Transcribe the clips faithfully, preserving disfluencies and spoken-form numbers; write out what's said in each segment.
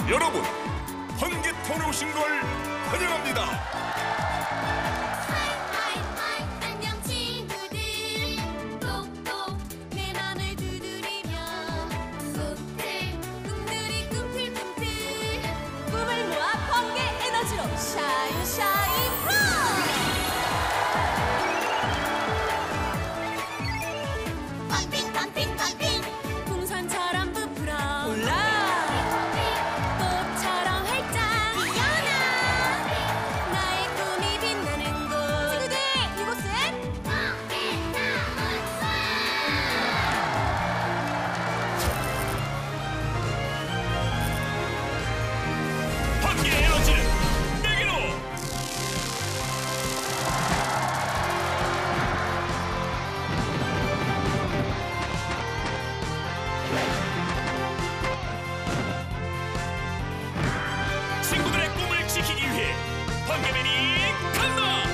여러분, 번개톤에 오신 걸 환영합니다. 안녕 친구들, 똑똑 내 맘을 두드리며 꿈틀 꿈들이 꿈틀꿈틀 꿈을 모아 번개 에너지로 샤인 샤인 로! 펌핑 펌핑 펌핑 풍선처럼 부풀어 올라 꽃처럼 활짝 피어나 나의 꿈이 빛나는 곳 친구들 이곳은 번개 에너지를 내게로. 친구들의 꿈을 지키기 위해 번개맨이 간다.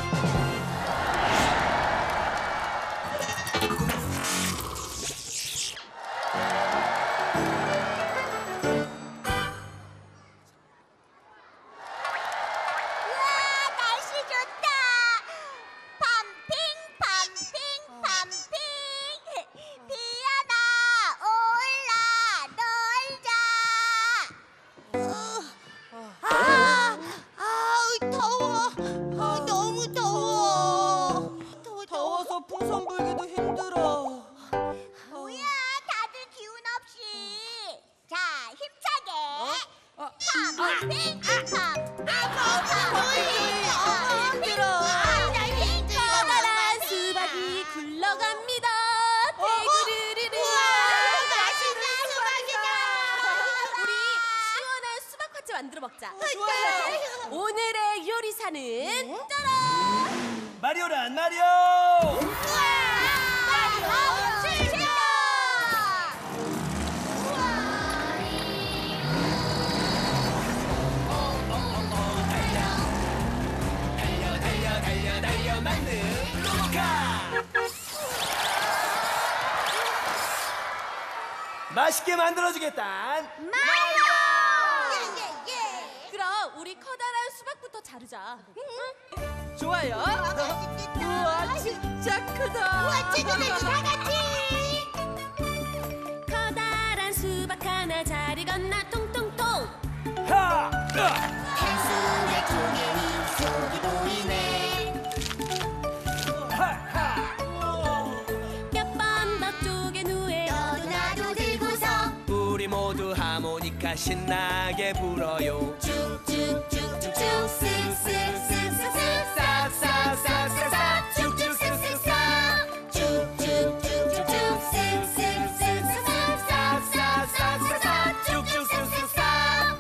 우와 날씨 좋다 펌핑 펌핑 펌핑 피어나 올라 놀자 아, 아우 더워 아, 너무 더워 더워 더워서 풍선 불기도 힘들어. 뭐야 다들 기운 없이 자 힘차게 아, 펌핑 펌핑 힘들어. 커다란 수박이 굴러갑니다. 대구르르르. 맛있는 수박이다. 우리 시원한 수박 파채 만들어 먹자. 좋아요. 오늘의 요리사는 짜란. 마리오란 마리오. 마리오 출동. 달려 달려 달려 만능 로봇카. 맛있게 만들어주겠다. 마리오. 그럼 우리 커다란 수박부터 자르자. 좋아요. 우와 진짜 크다. 우와 친구들 다 같이. 커다란 수박 하나 자리 건너 통통통. 하. 으아. 단숨에 조개니 속이 보이네. 하하. 몇 번 더 쪼개 누에 너도 나도 들고서 우리 모두 하모니카 신나게 불어요. 쭉쭉쭉쭉쭉 쓱쓱쓱쓱쓱 싸싸싸싸싸 쭉쭉 쓱쓱싸 쭉쭉쭉쭉쭉 쓱쓱쓱쓱 싸싸싸싸싸 쭉쭉 쓱쓱싸.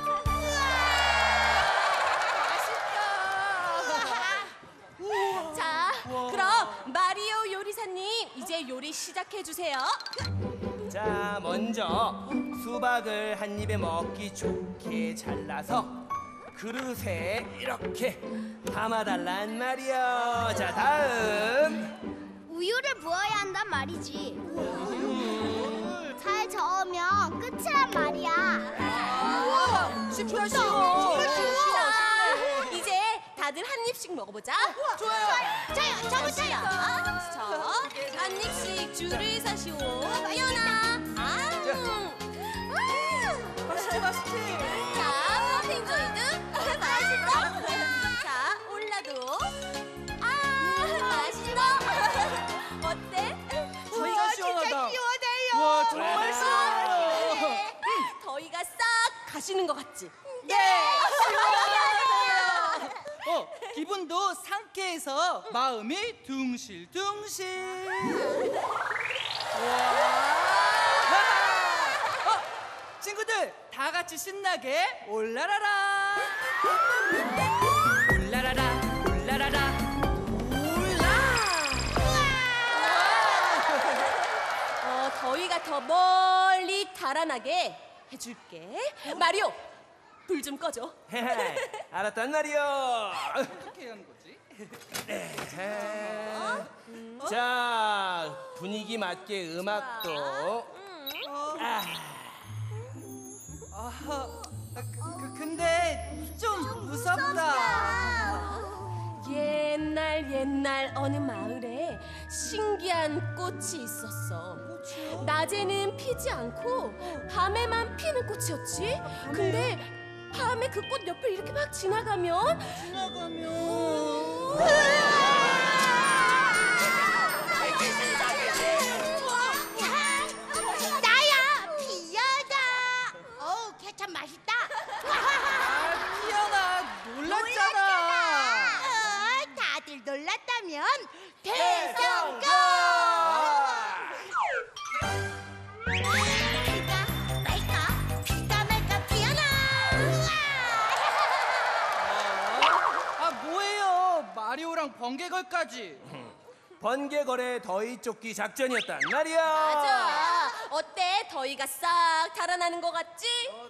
자, 그럼 마리오 요리사님 이제 요리 시작해 주세요. 자, 먼저 수박을 한 입에 먹기 좋게 잘라서 그릇에 이렇게 담아달란 말이야. 자, 다음 우유를 부어야 한단 말이지. 잘 저으면 끝이란 말이야. 쉽다 쉬워. 자, 이제 다들 한 입씩 먹어보자. 좋아요. 저요, 저부터요. 자, 한 입씩 줄을 서시오. 연아. 아, 음. 맛있지 맛있지. 자, 펌핑 조이도 맛있어. 자, 올라도. 아, 맛있어. 어때? 저희가 시원하다. 시원해요. 와 정말 시원해요. 그래. 더위가 싹 가시는 것 같지? 네. 어, 기분도 상쾌해서 마음이 둥실둥실. 와. 어, 친구들 다 같이 신나게 올라라라. 올라라라, 올라라라. 올라. 어, 더위가 더 멀리 달아나게 해줄게. 마리오, 불 좀 꺼줘. 알았단 말이요. 어떻게 하는 거지? 자, 분위기 맞게 음악도. 아. 아하, 그, 그, 근데 좀 무섭다. 옛날 옛날 어느 마을에 신기한 꽃이 있었어. 낮에는 피지 않고 밤에만 피는 꽃이었지. 근데 밤에 그 꽃 옆을 이렇게 막 지나가면 나야 피어다. 어우 케찹 맛있다. 아, 피어나 놀랐잖아. 어, 다들 놀랐다면 대성공. 피가 말까 피가 말까 피어나. 아, 뭐예요? 마리오랑 번개걸까지. 번개거래 더위 쫓기 작전이었단 말이야. 맞아. 어때? 더위가 싹 달아나는 것 같지?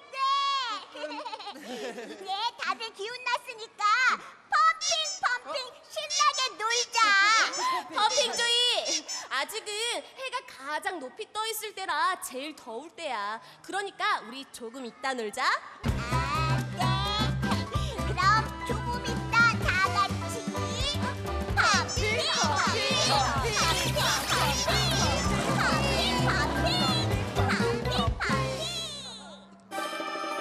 네. 이제 다들 기운 났으니까 펌핑 펌핑 신나게 놀자. 퍼핑조이! 아직은 해가 가장 높이 떠 있을 때라 제일 더울 때야. 그러니까 우리 조금 이따 놀자. 아, 네. 그럼 조금 이따 다 같이 펌핑 펌핑 펌핑 펌핑 펌핑 펌핑 펌핑 펌핑.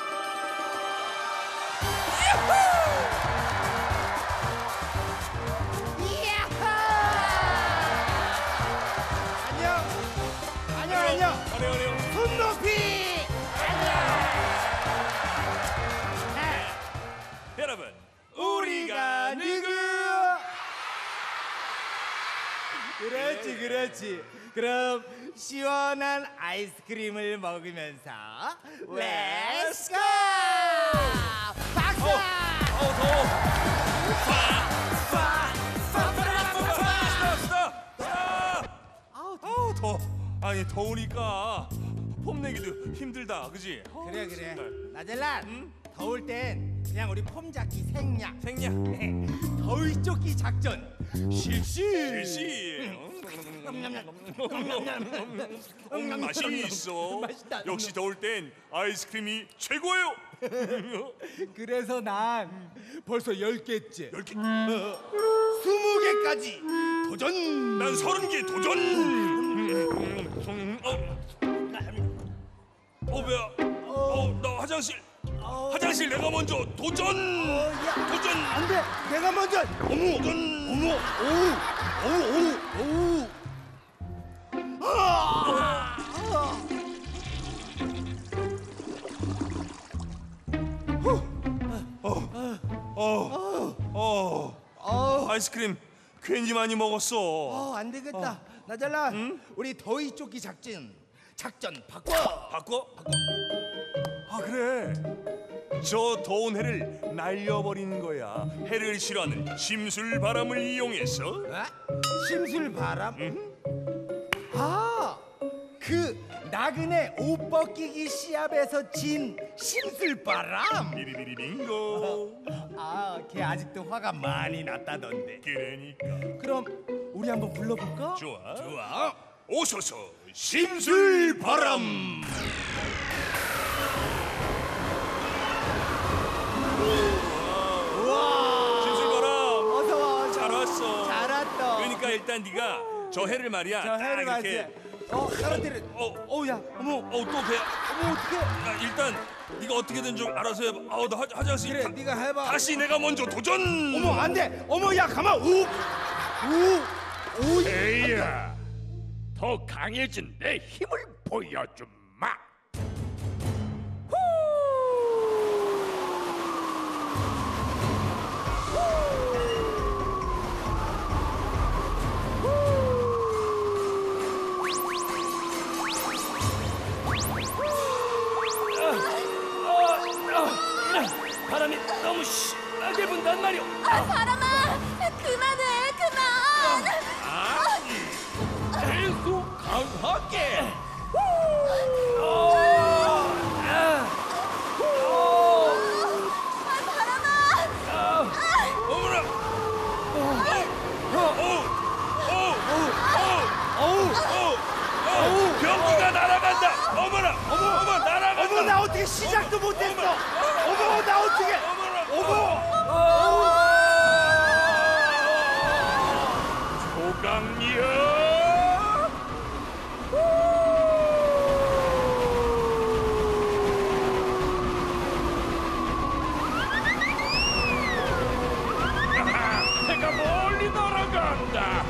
안녕 안녕 안녕 안녕 안녕. 손 높이 여러분, 우리가 누구 그렇지 그렇지 그럼 시원한 아이스크림을 먹으면서 렛츠 고 박수 어우 더워. 스탑 스탑 스탑. 아우 더워. 아니 더우니까 폼 내기도 힘들다, 그지? 그래 그래 나젤란 더울 땐 그냥 우리 폼 잡기 생략 생략. 더위 쫓기 작전 실시 일시. 음, 맛이 있어. 맛있다. 역시 더울 땐 아이스크림이 최고예요. 그래서 난 벌써 열 개째 열 개. 스무 개까지 도전 난 서른 개 도전. 어, 어 배야. 어, 나 화장실. 화장실 내가 먼저 도전. 도전. 안돼 내가 먼저 어머 도전. 어머 오우 오우 오우 아! 어, 어, 아이스크림 괜히 많이 먹었어. 어, 안 되겠다 나잘라 우리 더위 쫓기 작전 작전 바꿔 바꿔? 아 그래. 저 더운 해를 날려버리는 거야. 해를 싫어하는 심술 바람을 이용해서. 어? 심술 바람 아그 나그네 옷 벗기기 시합에서 진 심술 바람 비리비리 빙고. 아걔 아직도 화가 많이 났다던데 그러니까. 그럼 우리 한번 불러볼까? 좋아. 좋아. 오소서 심술 바람. 우와 심술 바람. 어서 와 잘 왔어. 잘 왔다 그러니까 일단 네가 저 해를 말이야. 저 해를 딱 맞지 이렇게. 어 떨어뜨려 어, 어우야 어머 어, 또 배. 어머 어떡해 야, 일단 네가 어떻게든 좀 알아서 해봐. 아우 나 화- 화장실. 그래 다- 네가 해봐 다시 내가 먼저 도전. 어머 안돼 어머 야 가만 우우 에이야, 더 강해진 내 힘을 보여줌마. 바람이 너무 심하게 분단 말이오. 아, 바람아! 그만해, 그만! 계속 강하게. 아, 바람아! 어머나. 어우, 변기가 날아간다. 어머나, 어머, 어머, 날아간다. 어머 나 어떻게 시작도 못했어 어머 어머 나 어떻게? 어머. 조강이여. 내가 멀리 날아간다.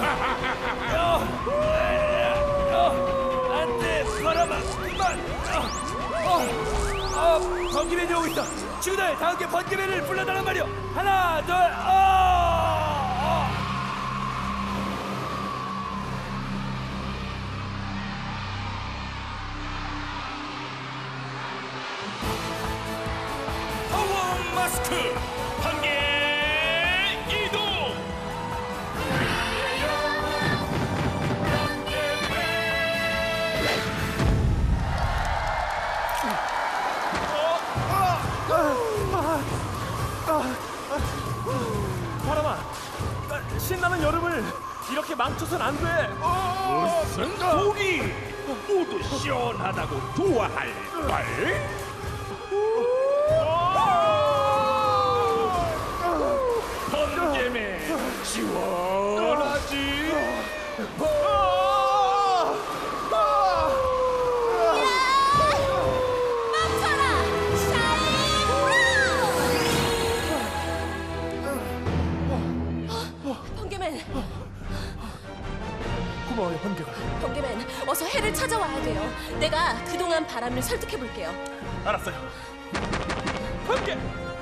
안돼 바람아 그만. 어, 어, 번개맨이 오고 있어. 친구들 다 함께 번개맨을 불러달란 말이오. 하나 둘 어, 어. 파워 마스크 번개 이동. 바람아 신나는 여름을 이렇게 망쳐선 안 돼. 무슨 소리? 모두 시원하다고 좋아할 걸. 번개맨 시원하지. 멈춰라 샤인 브라운. 번개맨 고마워요 번개가. 번개맨 어서 해를 찾아와야 돼요. 내가 그동안 바람을 설득해 볼게요. 알았어요. 번개.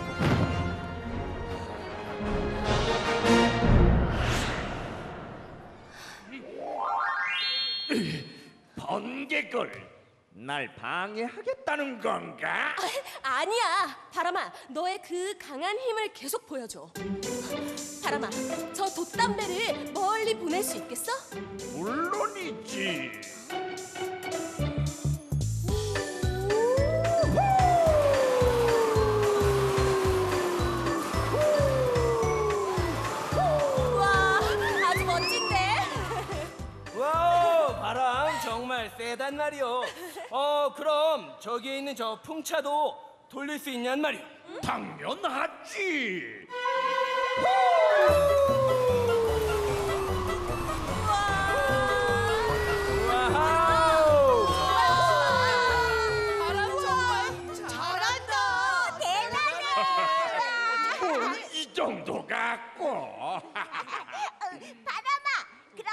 번개걸 날 방해하겠다는 건가? 아니야 바람아 너의 그 강한 힘을 계속 보여줘. 바람아 저 돛담배를 멀리 보낼 수 있겠어? 물론이지. 와 아주 멋진데. 와우 바람 정말 세단 말이오. 어 그럼 저기에 있는 저 풍차도 돌릴 수 있냔 말이오. 당연하지. 와우. 바람 정말 잘한다. 대단해. 이 정도 갖고. 바람아, 그럼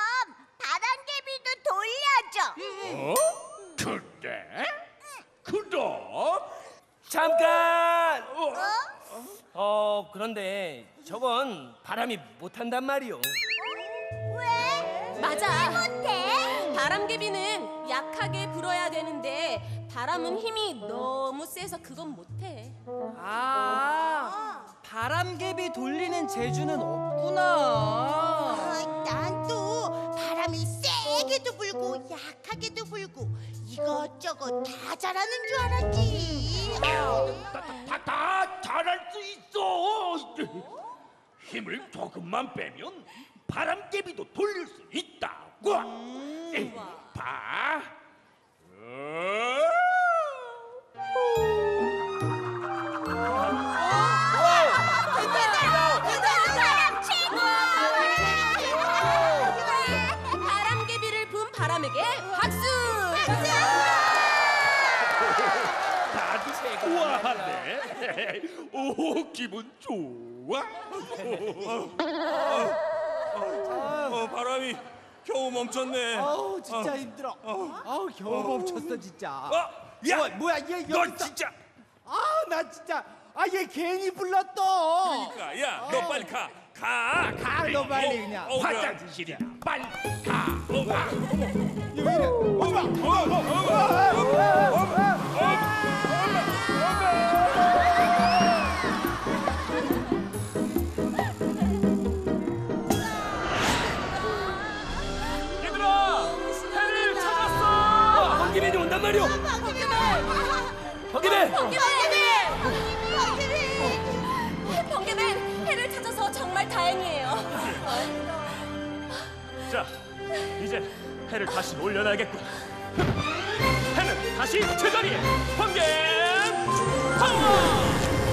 바람개비도 돌려줘. 어? 그래? 그럼? 잠깐. 어? 어 그런데 저건 바람이 못한단 말이오. 왜? 맞아. 못해? 바람개비는 약하게 불어야 되는데 바람은 힘이 너무 세서 그건 못해. 아 바람개비 돌리는 재주는 없구나. 아, 난 또 바람이 세게도 불고 약하게도 불고 이것저것 다 잘하는 줄 알았지. 다, 다, 다 잘할 수 있어. 힘을 조금만 빼면 바람개비도 돌릴 수 있다고. 에이, 봐. 어? 바람 최고! 바람개비를 분 바람에게 박수! 다들 우아하네. 오, 기분 좋아. 어, 바람이 겨우 멈췄네. 아우 진짜 힘들어. 아우 겨우 멈췄어 진짜. 어, 야, 어, 뭐야 얘 여기 너 있어. 진짜. 아나 진짜 아 얘 괜히 불렀어. 그러니까 야, 너 빨리 가. 가. 가 너 빨리 그냥. 어, 그래. 화장실이야. 빨리 가. 어, 가. 얘 왜 이래? 오지마. 얘들아 해를 찾았어. 번개맨이 온단 말이오. 번개맨. 번개맨! 번개맨 해를 찾아서 정말 다행이에요. 자 이제 해를 다시 올려놔야겠군. 해는 다시 제자리에. 번개 파워.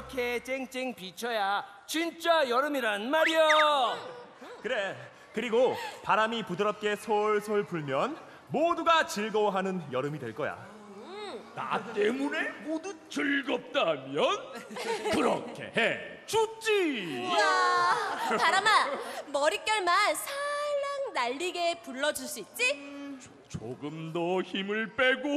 이렇게 쨍쨍 비춰야 진짜 여름이란 말이야. 그래. 그리고 바람이 부드럽게 솔솔 불면 모두가 즐거워하는 여름이 될 거야. 나 때문에 모두 즐겁다면 그렇게 해 주지. 우와, 바람아, 머릿결만 살랑 날리게 불러줄 수 있지? 조금 더 힘을 빼고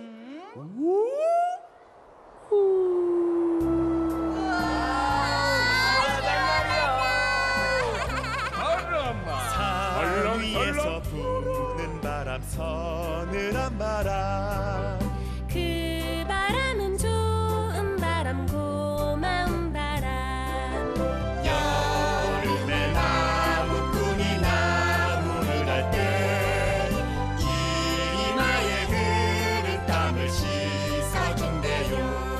바람아 산 위에서 덜렁덜렁 부는 바람, 서늘한 바람. 그 바람은 좋은 바람, 고마운 바람. 여름에 나무꾼이 나무를 할 때 이마에 흐른 땀을 씻어준대요.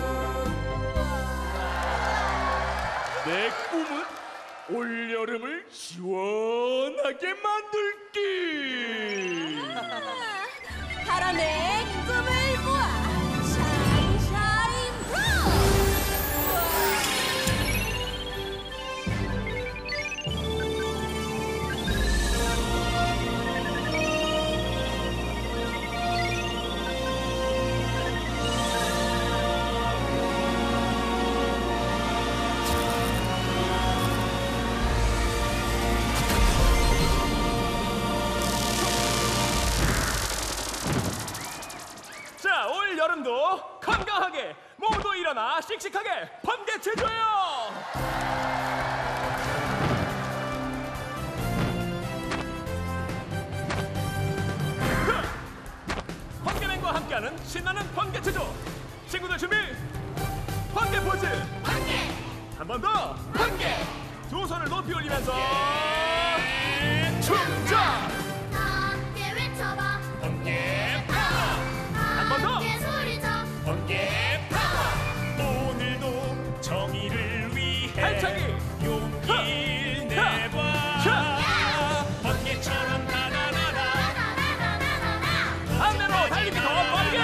내 꿈은 올여름을 시원하게 만들기. 바람의 꿈을 모아 샤인 샤인 로. 자, 올 여름도 건강하게 모두 일어나 씩씩하게 번개 제조해요. 번개맨과 함께하는 신나는 번개 제조. 친구들 준비. 번개 포즈. 번개. 한 번 더. 번개. 두 손을 높이 올리면서 충전. 함께 외쳐봐 번개 파워. 한 번 더. 함께 소리쳐 번개 파워. 오늘도 정의를 위해 발차기 용기를 내봐. 번개처럼 나나나나. 반대로 달리기 더 번개.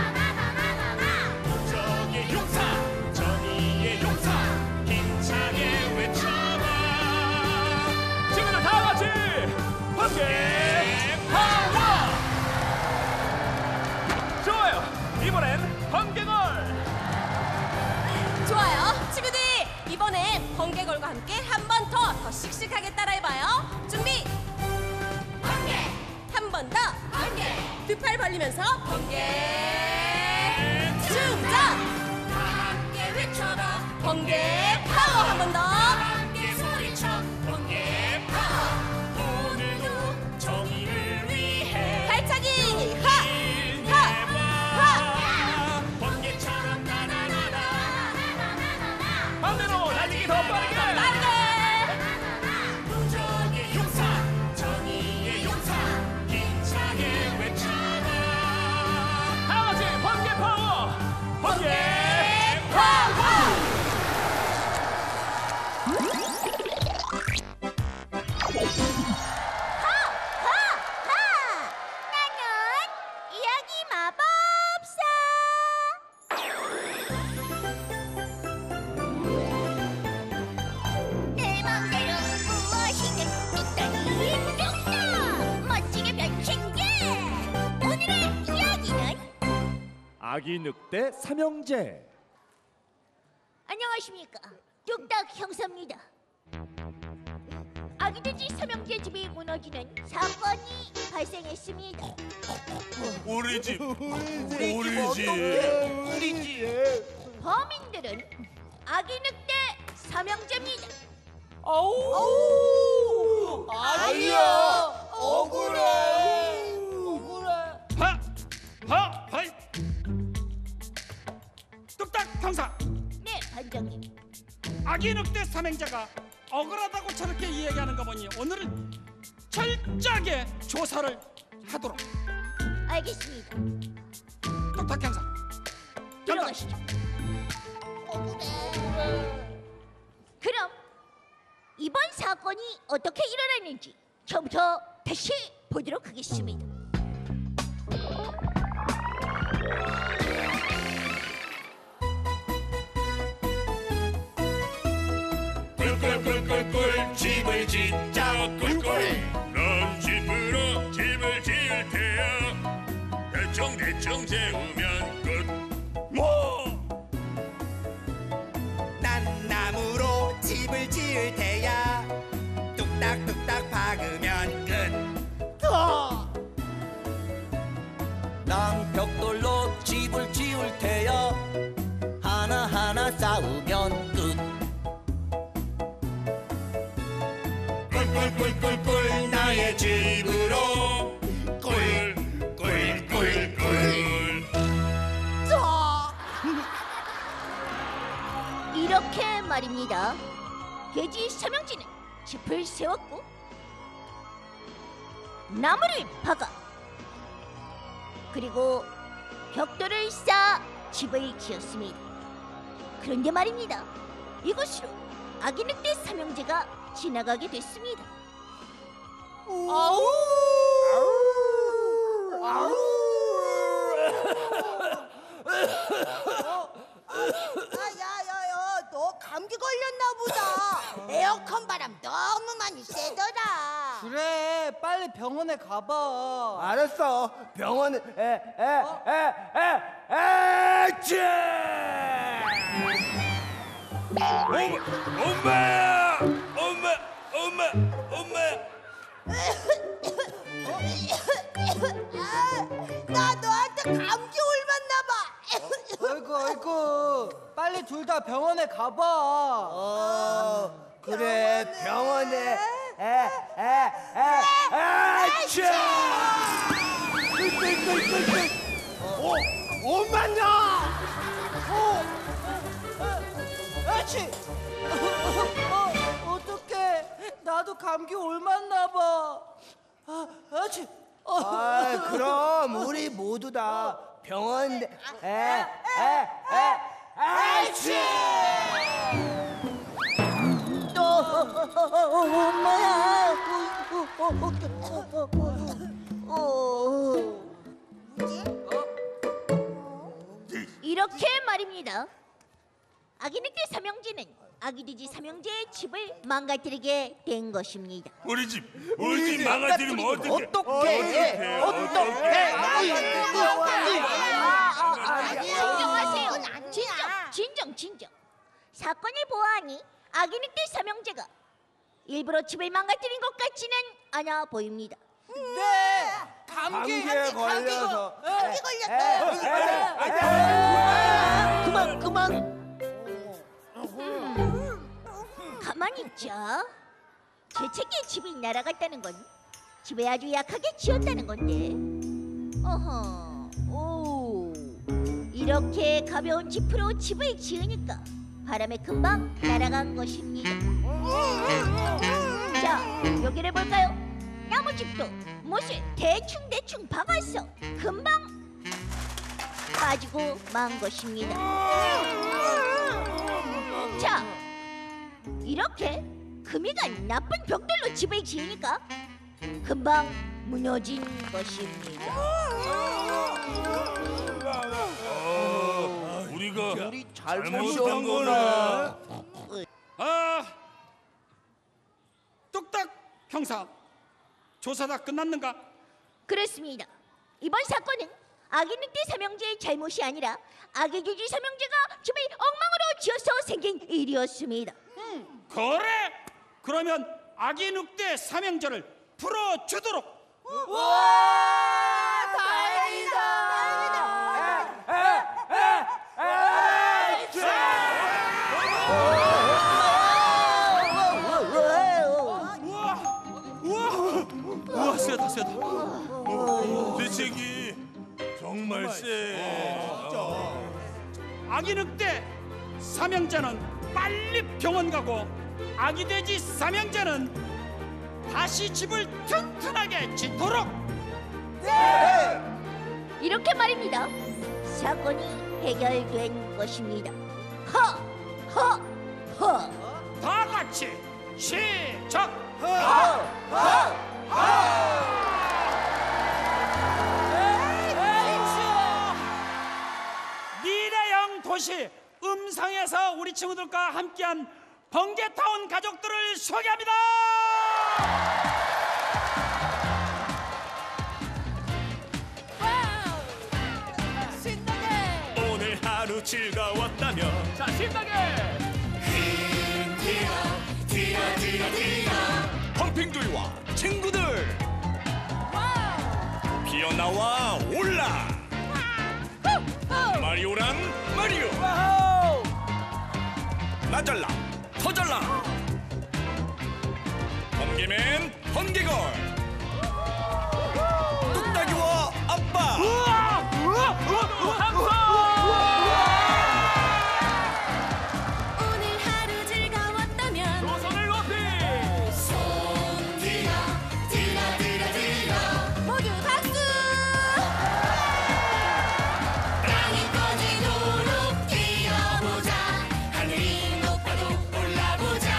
무적의 용사, 정의의 용사, 힘차게 외쳐봐. 친구들 다 같이 번개 파워. 좋아요. 이번엔 번개걸. 좋아요. 친구들, 이번엔 번개걸과 함께 한 번 더 더 씩씩하게 따라해봐요. 준비. 번개. 한 번 더. 번개. 두 팔 벌리면서 번개. 충전. 다 함께 외쳐봐. 번개 파워. 한 번 더. 함께 소리쳐. 번개 파워. 오늘도 정의를 위해 발차기. 하. 하. 하. 번개처럼 나나나나. 반대로 달리기 더 빠르게. 빠르게. 무적의 용사, 정의의 용사, 힘차게 외쳐봐. 다 같이 번개 파워. 번개 파워. 나는 이야기 마법사. 내 맘대로 무엇이든 뚝딱이 뚝딱 멋지게 변신게. 오늘의 이야기는 아기 늑대 삼형제. 안녕하십니까, 뚝딱 형사입니다. 아기돼지 삼형제 집이 무너지는 사건이 발생했습니다. 우리 집, 우리 집. 우리 집. 범인들은 아기 늑대 삼형제입니다. 아우. 아니야. 억울해. 억울해. 하! 하! 하이! 뚝딱 형사! 네, 반장님. 아기 늑대 삼행자가 억울하다고 저렇게 이야기하는 거 보니 오늘은 철저하게 조사를 하도록. 알겠습니다. 뚝딱 형사 들어가시죠. 그럼 이번 사건이 어떻게 일어났는지 처음부터 다시 보도록 하겠습니다. 꿀꿀꿀꿀 집을 짓자 꿀꿀 넌 집으로 집을 지을 테야 대충 대충 재우면 끝 뭐? 난 나무로 집을 지을 테야 뚝딱뚝딱 박으면 끝 더! 난 벽돌로 집을 지을 테야 하나하나 쌓으면 끝 꿀꿀꿀꿀꿀 나의 집으로 꿀꿀꿀꿀꿀 이렇게 말입니다. 돼지 삼형제는 집을 세웠고 나무를 박아 그리고 벽돌을 쌓아 집을 지었습니다. 그런데 말입니다. 이곳으로 아기 늑대 삼형제가 지나가게 됐습니다. 아우! 야야야야, 너 감기 걸렸나 보다. 에어컨 바람 너무 많이 세더라. 그래, 빨리 병원에 가봐. 알았어. 병원에 에에에에에 에치! 엄마야! 엄마! 엄마! 엄마! 나 너한테 감기 옮았나 봐. 아이고 아이고, 빨리 둘 다 병원에 가봐. 어 그래 병원에 에에에에 에치! 꿀꿀꿀꿀꿀 오 엄마냐! 아치! 어, 어떡해. 나도 감기 옮았나 봐. 아, 아치! 어. 아 그럼 우리 모두 다 병원 에에에에 에치! 또 엄마야. 이렇게 말입니다. 아기 늑대 삼형제는 아기 돼지 삼형제의 집을 망가뜨리게 된 것입니다. 우리 집 우리 집 망가뜨리면 어떡해? 어떡해 어떡해 진정하세요. 진정, 진정, 진정. 사건을 보아하니 아기 늑대 삼형제가 일부러 집을 망가뜨린 것 같지는 않아 보입니다. 네! 감기! 감기에 걸려서 감기 걸렸어. 그만, 그만. 가만히 있죠. 재채기에 집이 날아갔다는 건 집에 아주 약하게 지었다는 건데. 어허, 오, 이렇게 가벼운 지프로 집을 지으니까 바람에 금방 날아간 것입니다. 자, 여기를 볼까요? 나무집도 못을 대충대충 박아서 금방 빠지고 만 것입니다. 자, 이렇게 금이가 나쁜 벽돌로 집을 지으니까 금방 무너진 것입니다. 어, 우리가 우리 잘못한 잘못한 거네. 아, 뚝딱 형사, 조사 다 끝났는가? 그렇습니다. 이번 사건은 아기 늑대 삼형제의 잘못이 아니라 아기 돼지 삼형제가 집을 엉망으로 지어서 생긴 일이었습니다. 그래? 그러면 아기 늑대 삼형제를 풀어주도록. 와! 다행이다! 우와, 세다 세다. 대책이 정말 세. 아기 늑대 삼형제는 빨리 병원 가고 아기 돼지 삼형제는 다시 집을 튼튼하게 짓도록. 이렇게 말입니다. 사건이 해결된 것입니다. 허! 허! 허! 다 같이 시작. 미래형 도시 음성에서 우리 친구들과 함께한 번개타운 가족들을 소개합니다. 신나게. 오늘 하루 즐거웠다면 자 신나게 뛰어 뛰어 뛰어 뛰어 펌핑조이와 친구들 피어나와 올라 마리오랑 마리오 나잘라 터잘라 번개맨 번개걸 뚝딱이와 아빠 모두 함성 오늘 하루 즐거웠다면 두 손을 높이 손 뒤로 뒤로 뒤로 뒤로 모두 박수. 땅이 꺼지도록 뛰어보자 하늘이 높아도 올라보자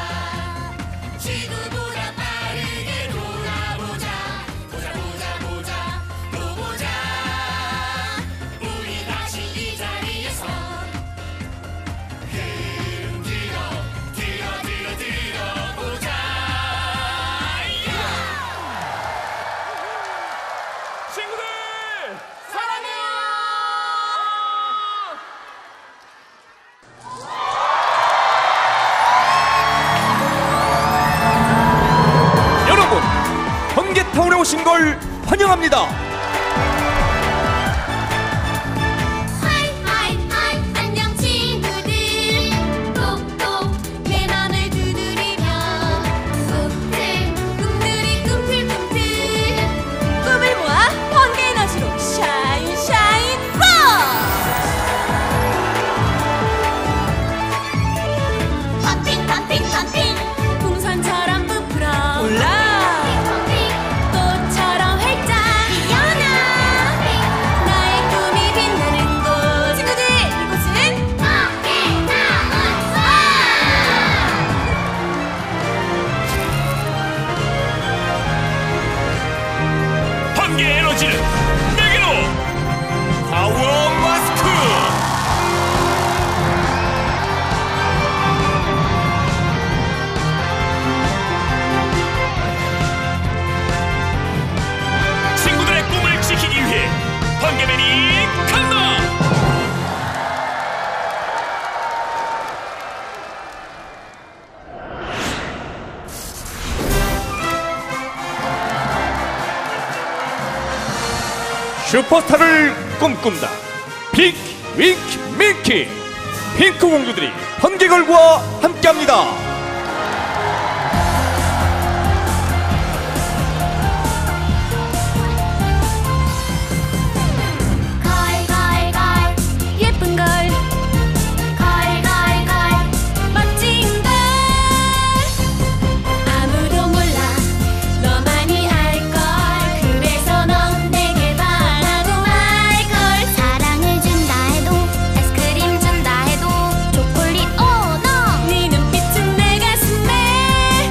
지구보다 빠르게 돌아보자 보자 보자 보자 또 보자 우리 다시 이 자리에서 흐름 뒤로 뒤로 뒤로 뒤로 보자 친구들 사랑해요. 여러분, 번개타운에 오신 걸 환영합니다. 하이 하이 하이 안녕 친구들. 똑똑 내 맘을 두드리며 꿈틀 꿈들이 꿈틀꿈틀 꿈을 모아 번개 에너지로 샤인 샤인 로. 펌핑 펌핑 펌핑 풍선처럼 부풀어 올라 꽃처럼 활짝 피어나 나의 꿈이 빛나는 곳. 친구들 이곳은 번개 에너지를 내게로 파워 마스크 친구들의 꿈을 지키기 위해 번개맨이 간다. 슈퍼스타를 꿈꾼다. 빅 윙키 밀키 핑크 공주들이 번개걸과 함께합니다. 걸걸걸 예쁜 걸 걸걸걸 멋진 걸 아무도 몰라 너만이 알걸 그래서 넌 내게 바라고 말걸 사랑을 준다 해도 아이스크림 준다 해도 초콜릿 오너 네 눈빛은 내 가슴에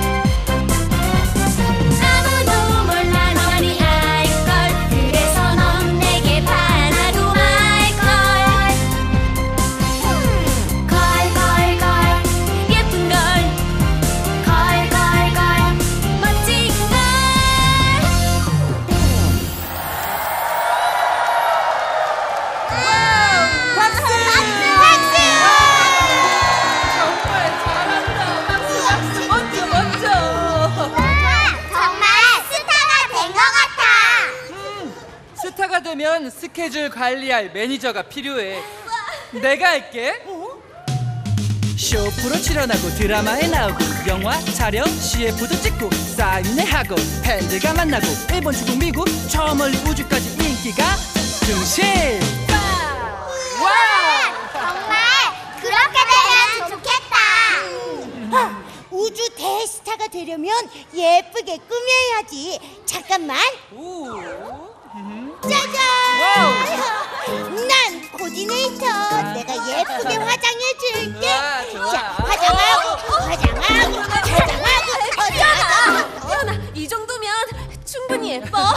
아무도 몰라 너만이 알걸 그래서 넌 내게 바라고 말걸 걸걸걸 예쁜 걸 걸걸걸 멋진 걸 박수 박수 정말 잘한다. 박수 박수 멋져 멋져. 정말 스타가 된 것 같아. 스타가 되면 스케줄 관리할 매니저가 필요해. 내가 할게. 쇼 프로 출연하고 드라마에 나오고 영화 촬영 씨에프도 찍고 사인회 하고 팬들과 만나고 일본 중국 미국 저 멀리 우주까지 인기가 중심. 정말 그렇게 되면 좋겠다. 아, 우주 대스타가 되려면 예쁘게 꾸며야지. 잠깐만. 오. 짜잔! 난 코디네이터. 내가 예쁘게 화장해줄게. 좋아, 좋아. 자, 화장하고, 화장하고, 화장하고, 화장하고. 태연아 이 정도면 충분히 예뻐.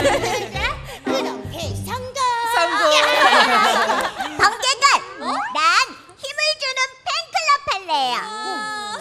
그렇게 성공. 성공. 번개걸, 난 힘을 주는 팬클럽 할래요.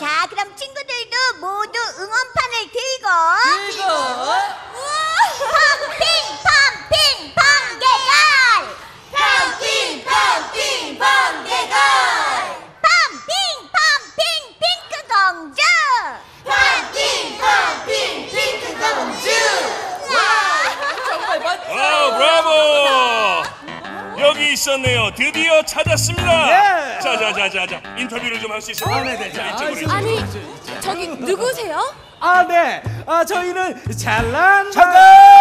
여기 있었네요. 드디어 찾았습니다. 예. 자자자자자 인터뷰를 좀 할 수 있어요? 아, 네네. 자, 이쪽으로. 아니 저기 누구세요? 아, 네. 아, 저희는 잘난 잠깐!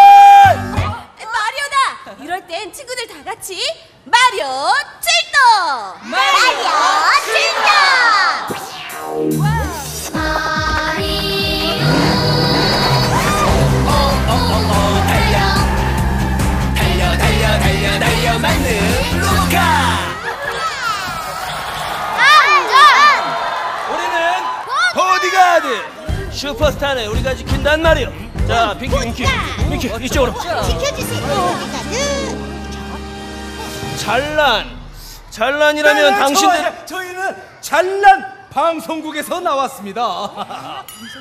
마리오다. 이럴 땐 친구들 다 같이 마리오 출동. 마리오 출동! 달려 달려 달려 달려 만능 루카. 우리는 보디가드. 슈퍼스타는 우리가 지킨단 말이오. 자, 핑키 핑키 핑키 이쪽으로. 지켜주세요. 잘난 잘난이라면 네, 당신들 저, 저희는 잘난 방송국에서 나왔습니다.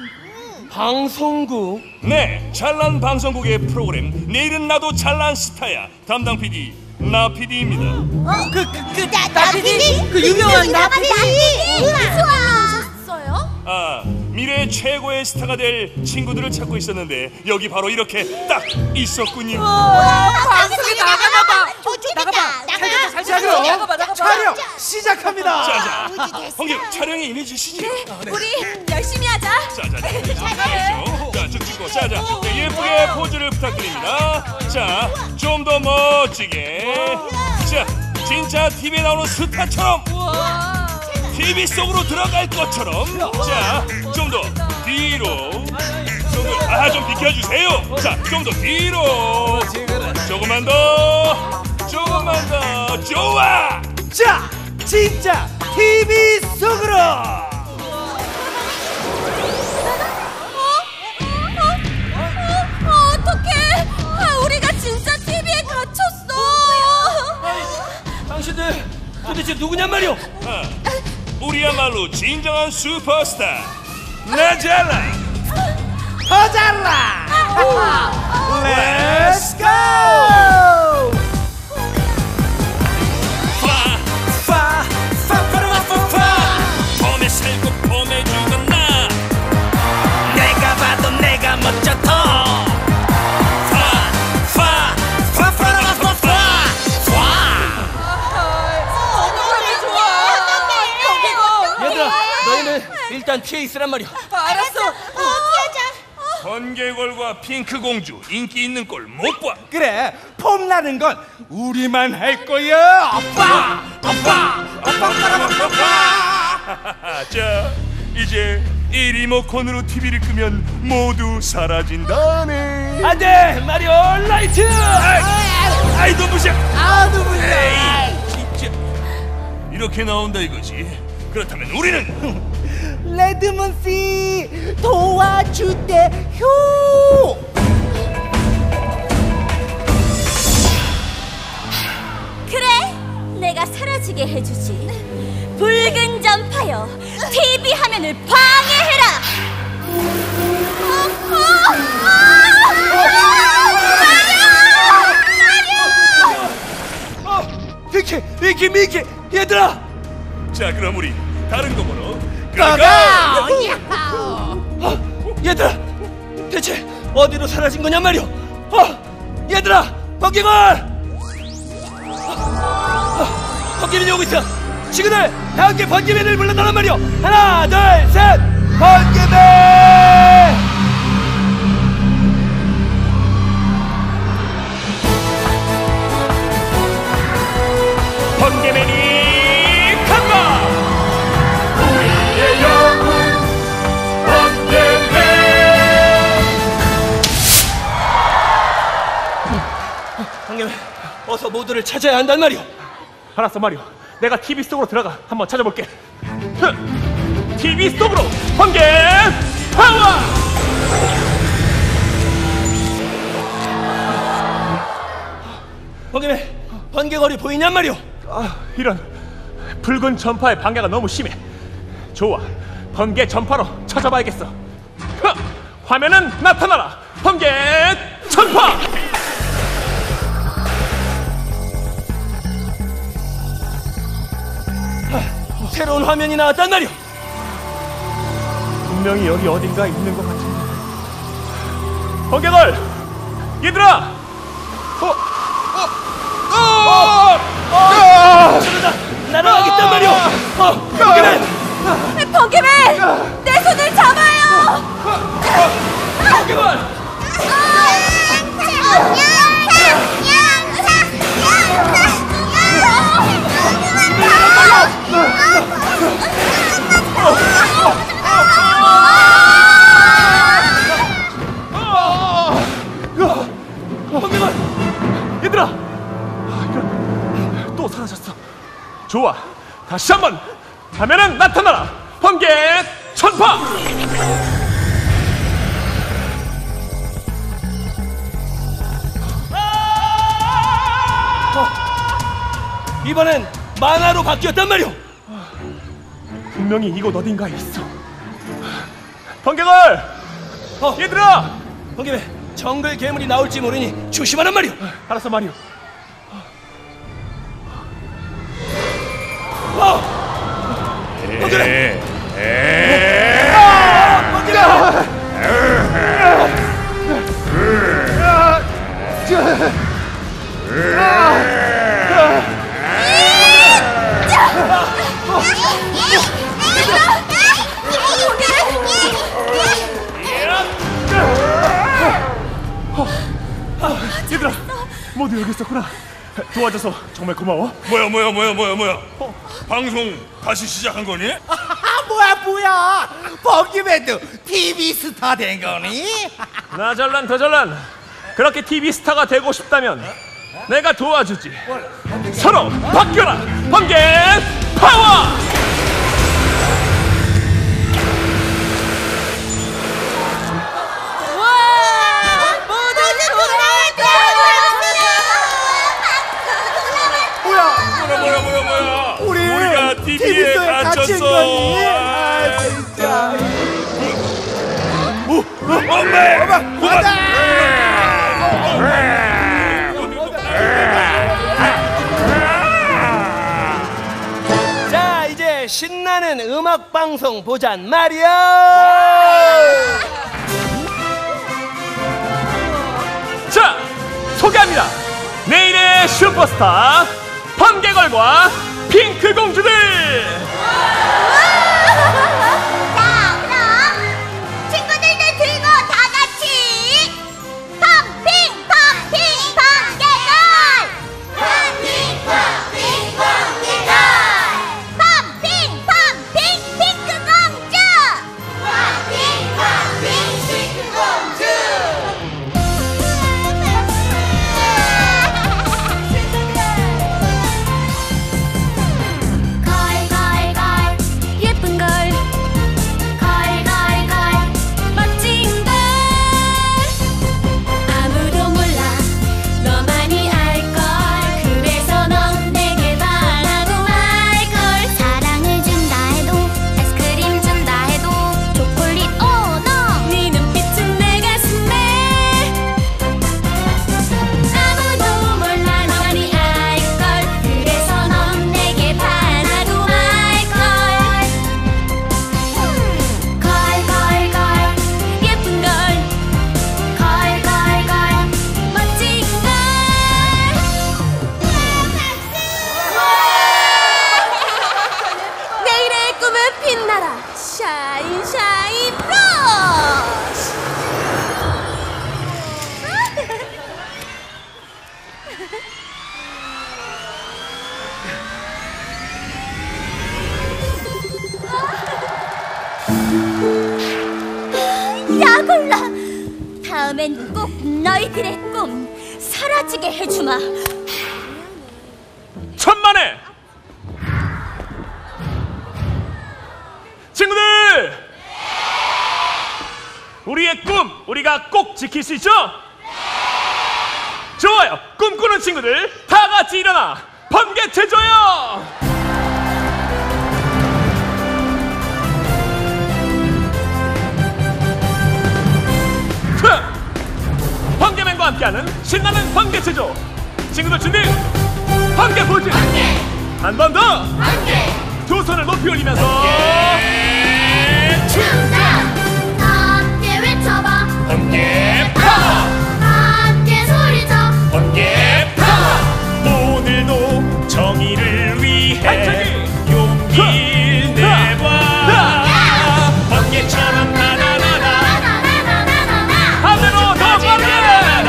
방송국. 네, 잘난 방송국의 프로그램 내일은 나도 잘난 스타야 담당 피디 나 피디입니다. 어? 그, 그, 그, 나, 나 피디? 그 유명한 나 피디? 오셨어요? 아, 미래의 최고의 스타가 될 친구들을 찾고 있었는데 여기 바로 이렇게 딱 있었군요. 방송에 나가나봐. 나가봐. 나가. 자, 그럼 촬영 시작합니다. 자자, 홍경 촬영에 임해주시지. 우리 열심히 하자. 자자자, 잘하죠. 자, 쭉 찍고, 자자, 네, 예쁘게 포즈를 부탁드립니다. 자, 좀 더 멋지게. 자, 진짜 티비에 나오는 스타처럼. 티비 속으로 들어갈 것처럼. 자, 좀 더 뒤로. 좀 더, 아, 좀 비켜주세요. 자, 좀 더 뒤로. 조금만 더. 조금만 더. 좋아. 자, 진짜 티비 속으로. 어, 어떡해. 아, 우리가 진짜 티비에 갇혔어. 당신들 도대체 누구냔 말이오? 아, 우리야말로 진정한 슈퍼스타 나 잘라. 더 잘라. Let's go. 파, 파파라파파. 봄에 살고 봄에 죽은 나. 내가 봐도 내가 멋져 더. 파, 파, 파파라파파. 얘들아, 너희는 일단 피해 있으란 말이오. 알았어. 번개골과 핑크공주 인기 있는 꼴 못 봐. 그래, 폼나는 건 우리만 할 거야. 아빠, 아빠, 아빠, 아빠. 자, 이제 이 리모컨으로 티비를 끄면 모두 사라진다네. 안돼, 마리오 라이트. 아이, 아이 눈부셔. 아, 누구야? 에이, 진짜 이렇게 나온다 이거지. 그렇다면 우리는 레드문 씨 도와주대요. 그래, 내가 사라지게 해주지. 붉은 전파여, 티비 화면을 방해해라. 어, 어, 어, 어, 미키, 미키, 미키, 얘들아. 자, 그럼 우리 다른 거 보러 가가. 어, 얘들아, 대체 어디로 사라진 거냔 말이오. 어, 얘들아, 번개걸. 어, 어, 번개맨이 오고 있어. 친구들, 다 함께 번개맨을 불러달란 말이오. 하나, 둘, 셋, 번개맨. 번개맨이 간다. 우리의 영웅 번개맨. 번개맨, 어서 모두를 찾아야 한단 말이오. 알았어, 마리오. 내가 티비 속으로 들어가 한번 찾아볼게. 흥! 티비 속으로 번개 파워! 번개맨, 번개걸이 보이냔 말이오. 아, 이런 붉은 전파의 방해가 너무 심해. 좋아, 번개 전파로 찾아봐야겠어. 흥! 화면은 나타나라. 번개 전파. 새로운 화면이 나왔단 말이오. 분명히 여기 어딘가 있는 것 같은데. 번개걸, 얘들아. 어, 어, 어, 어! 또 사라졌어. 좋아, 다시 한번 하면은 나타나라. 번개 천파. 어, 이번엔 만화로 바뀌었단 말이오. 분명히 이곳 어딘가에 있어. 번개걸! 어, 얘들아! 번개배, 정글 괴물이 나올지 모르니 조심하란 말이오. 알았어, 마리오. 어! 번개배! 에. 아! 번개배! 얘들아, 모두 여기 있었구나. 도와줘서 정말 고마워. 뭐야 뭐야 뭐야 뭐야 뭐야? 어? 방송 다시 시작한 거니? 뭐야 뭐야 번개맨도 티비 스타 된 거니? 나 잘난 더 잘난. 그렇게 티비 스타가 되고 싶다면 내가 도와주지. 서로 바뀌어라. 번개 파워. 뭐야 뭐야 뭐야 뭐야? 우리 우리가 티비에 갇혔어. 아 진짜. 오, 엄마, 엄마, 그만. 자, 이제 신나는 음악 방송 보잔 말이야. 자, 소개합니다. 내일의 슈퍼스타 번개걸과 핑크 공주들. 자, 그럼 친구들도 들고 다 같이 펌핑 펌핑 번개걸! 펌핑 펌핑 번개걸! 펌핑 펌핑 핑크 공주! 펌핑 펌핑 핑크 공주! 걸걸걸 예쁜 걸 걸걸걸 멋진 걸 아무도 몰라 너만이 알걸 그래서 넌 내게 바라도 말걸 사랑을 준다 해도 아이스크림 준다 해도 초콜릿 오너 네 눈빛은 내 가슴에 아무도 몰라 너만이 알걸 그래서 넌 내게 바라도 말걸 걸걸걸 예쁜 걸 걸걸걸 멋진 걸 내일의 꿈은 빛나라 샤인 샤인 브러쉬 야골라! 다음엔 꼭 너희들의 꿈 사라지게 해주마. 천만에. 친구들, 우리의 꿈 우리가 꼭 지킬 수 있죠? 좋아요. 꿈꾸는 친구들 다 같이 일어나 번개 제조요. 번개맨과 함께하는 신나는 번개 제조. 친구들 준비. 번개 포즈. 한 번 더. 두 손을 높이 올리면서 함께 외쳐봐 번개 파워, 함께 소리쳐 번개 파워. 오늘도 정의를 위해 용기를 내봐. 번개처럼 나나나나 하늘로 더 빠르게.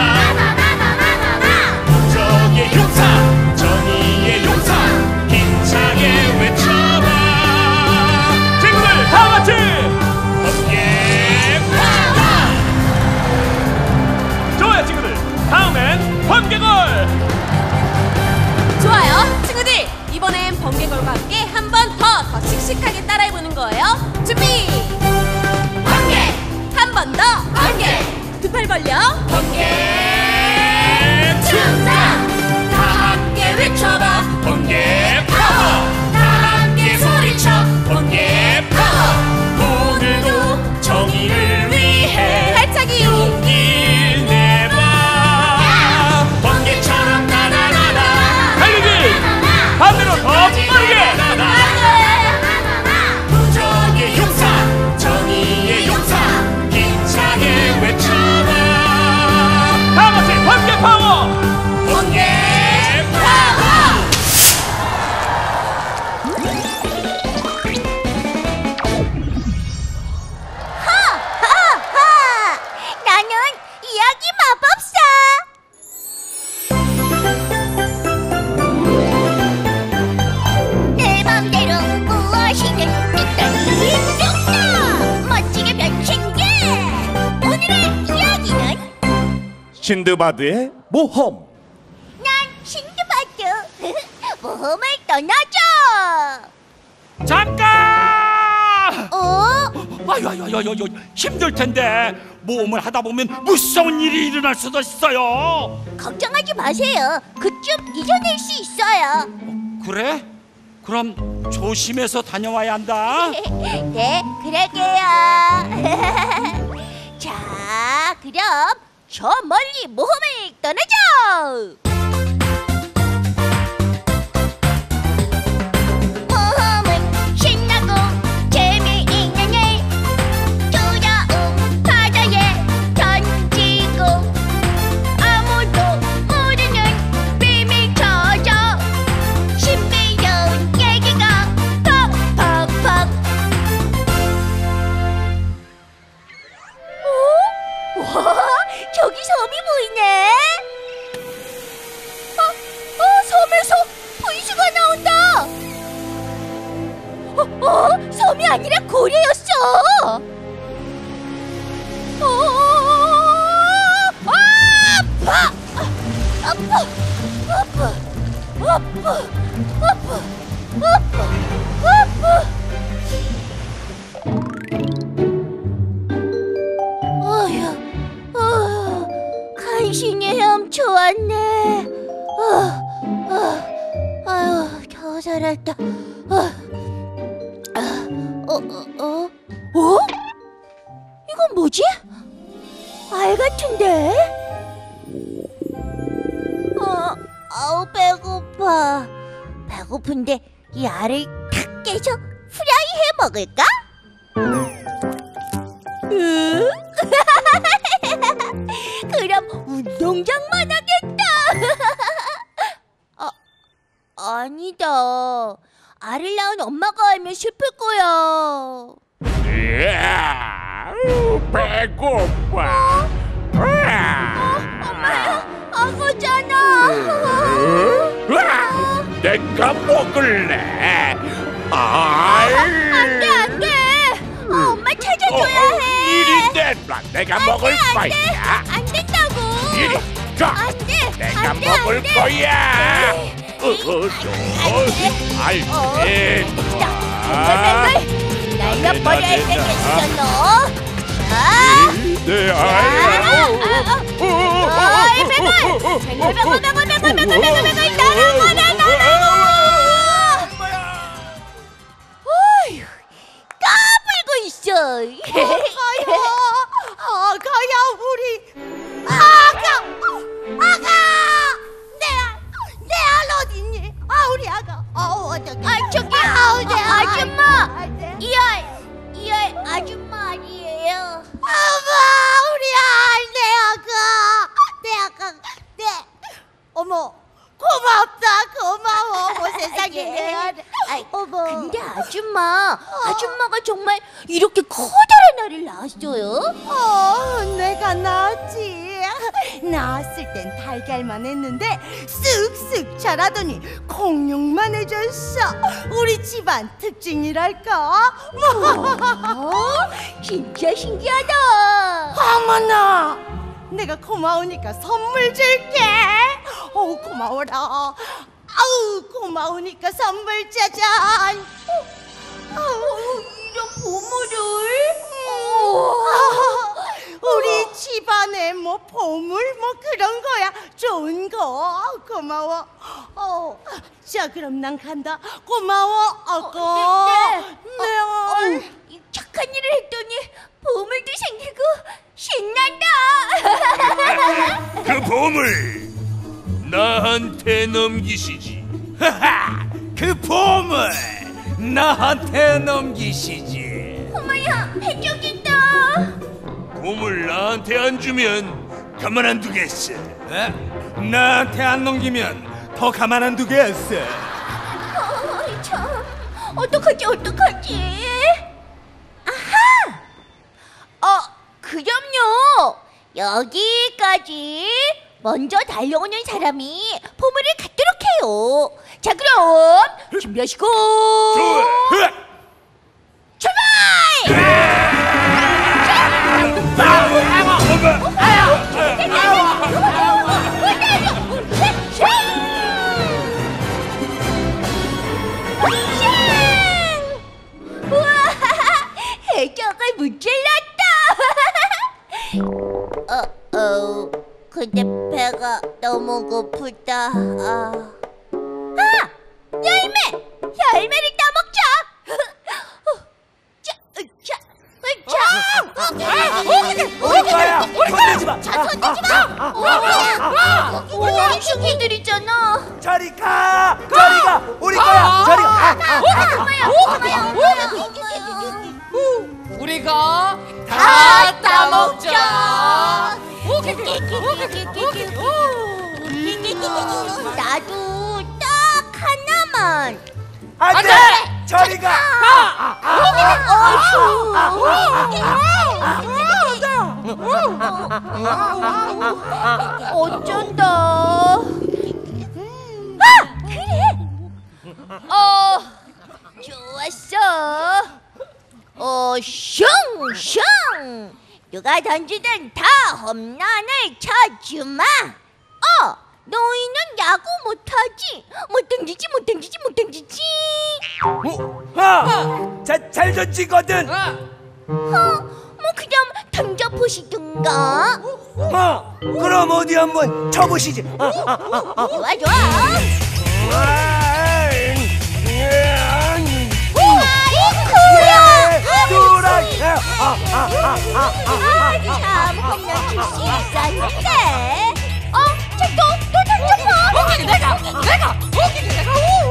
적의 용사, 정의의 용사, 힘차게 외쳐봐. 친구들 다 같이 번개 파워. 신드바드의 모험. 난 신드바드. 모험을 떠나자. 잠깐! 어? 아유 아유 아유 아유 힘들 텐데 모험을 하다 보면 무서운 일이 일어날 수도 있어요. 걱정하지 마세요. 그쯤 이겨낼 수 있어요. 그래? 그럼 조심해서 다녀와야 한다. 네, 그럴게요. 자, 그럼 저 멀리 모험을 떠나자. 모험은 신나고 재미있는 일. 두려움 바다에 던지고 아무도 모르는 비밀 터져 신비로운 얘기가 퍽퍽퍽. 어? 와, 저기 섬이 보이네. 어, 어, 섬에서 분수가 나온다. 어, 어, 섬이 아니라 고래였어. 어, 아파, 아파, 아파, 아파, 아파, 아파, 아파. 어휴, 어, 간신히 헤엄쳐왔네. 어, 어, 아유, 겨우 살았다. 어, 어, 어, 어, 어? 이건 뭐지? 알 같은데? 어, 아우 배고파. 배고픈데 이 알을 탁 깨서 프라이 해 먹을까? 으? 그럼 운동장만 하겠다. 아, 아니다. 알을 낳은 엄마가 알면 슬플 거야. 이야, 배고파. 엄마야, 아거잖아. 내가 먹을래. 알. 안돼 안돼. 어, 엄마 찾아줘야 해. 이리 내놔. 내가 먹을 안 돼, 거야. 안 된다고. 이리 줘. 안돼. 내가 안돼, 먹을 안돼. 거야. 어, 알 내놔. 날려버려야 되겠어 너. 자, 내 아, 알. 어이 배불. 배불 배불 배불 배불 배불 배불 배불 나라고 나라고. 어휴, 까불고 있어. 아가야, 아가야 우리 아가, 아가, 내 알 어딨니? 아 우리 아가, 어 어떡해? 아 저기 아우, 내 알. 아줌마. 네. 이알 이알 아줌마 아니에요. 어머 우리 알, 내 아가, 내 아가, 내 어머 고맙다 고마워. 어머 세상에 내 알. 아이, 어머. 근데 아줌마, 아줌마가 정말 이렇게 커다란 알을 낳았어요? 어, 내가 낳았지. 낳았을 땐 달걀만 했는데 쓱쓱 자라더니 공룡만 해줬어. 우리 집안 특징이랄까. 어? 진짜 신기하다. 어머나, 내가 고마우니까 선물 줄게. 어우 고마워라. 아우 고마우니까 선물 짜잔. 아우 이런 보물을? 우리 집안에 뭐 보물 뭐 그런 거야. 좋은 거 고마워. 어, 자 그럼 난 간다. 고마워 아가. 어, 네, 네. 네. 어, 어, 이 착한 일을 했더니 보물도 생기고 신난다. 그 보물 나한테 넘기시지. 하하, 그 보물 나한테 넘기시지. 엄마야, 해적이다. 보물 나한테 안 주면 가만 안 두겠어. 에? 나한테 안 넘기면 더 가만 안 두겠어. 어, 참, 어떡하지, 어떡하지? 아하! 어, 그럼요. 여기까지 먼저 달려오는 사람이 보물을 갖도록 해요. 자, 그럼 준비하시고 좋아. 출발! 엄마. 근데 배가 너무 고프다. 아, 아 열매! 열매를 따먹자! 자, 자, 자! 우리 거야! 건들지 마! 자, 손대지 마! 우리 친구들이잖아. 저리 가! 저리 가! 우리 거야! 저리 가! 엄마야! 엄마야! 우리가 다 따먹자! 나도 딱 하나만. 안 돼! 저리 가! 어쩐다. 아! 그래! 어, 좋았어. 어, 슝슝! 누가 던지든 다 홈런을 쳐주마. 어, 너희는 야구 못하지? 못 던지지, 못 던지지, 못 던지지. 어! 자, 잘 던지거든! 어, 뭐 그냥 던져보시든가. 어! 그럼 어디 한번 쳐보시지! 어, 어, 어, 어. 좋아, 좋아. 참 홈런 칠수 있었는데. 어? 저 또, 또 던져봐. 오케이 내가 내가 오케이 내가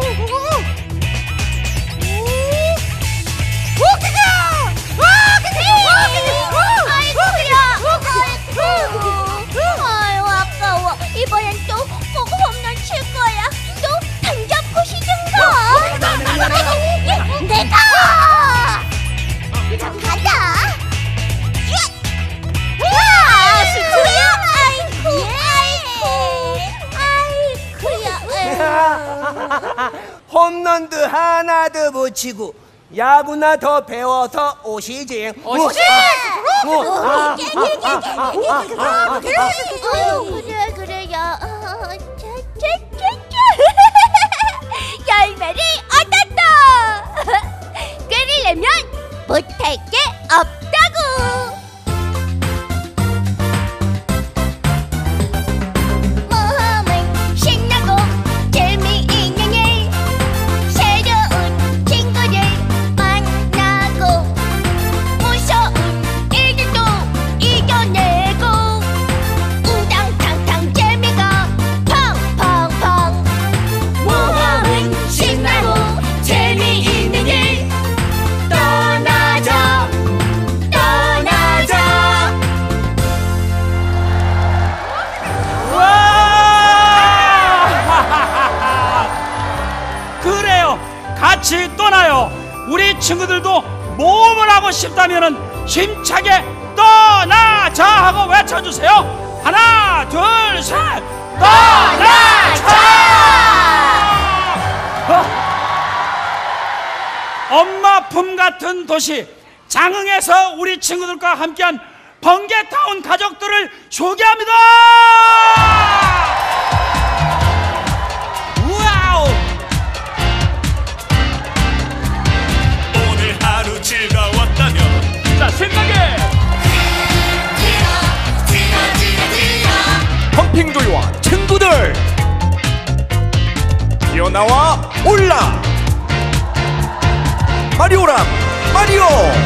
오케이가! 아이고야! 아이고 아까워. 이번엔 또 꼭 홈런 칠 거야. 또 던져보시든가. 내가! 자, 가자. 와, 스쿠야! 아이쿠, 아이쿠, 아이쿠야. 홈런도 하나도 못 치고 야구나 더 배워서 오시지. 오시지! 그래 그래요. 열매를 얻었다. 끓이려면 못할 게 없다고. 모험은 신나고 재미있는 일. 새로운 친구들 만나고 무서운 일들도 이겨내고 우당탕탕 재미가 팡팡팡. 모험은 신나고 재미있는 일. 떠나자 떠나자. 와! 그래요. 같이 떠나요. 우리 친구들도 모험을 하고 싶다면은 힘차게 떠나자 하고 외쳐주세요. 하나, 둘, 셋. 떠나자! 어? 엄마 품 같은 도시 장흥에서 우리 친구들과 함께한 번개타운 가족들을 소개합니다. 와우! 오늘 하루 즐거웠다면 자, 신나게 펌핑조이와 친구들 뛰어나와 올라 마리오랑 마리오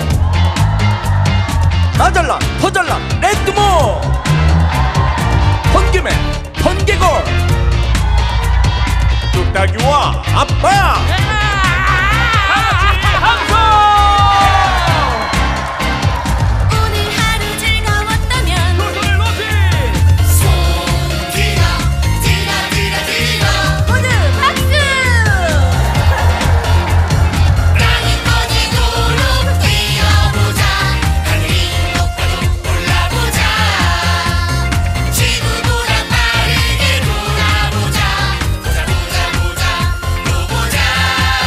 나잘라 더잘라 레드모 번개맨 번개걸 뚝딱이와 아빠 오늘 하루 즐거웠다면 두 손을 높이 디라 디라 디라 디라 모두 박수! 땅이 꺼지도록 뛰어보자. 하늘이 높아도 올라보자. 지구보다 빠르게 돌아보자. 보자 보자 보자 또 보자.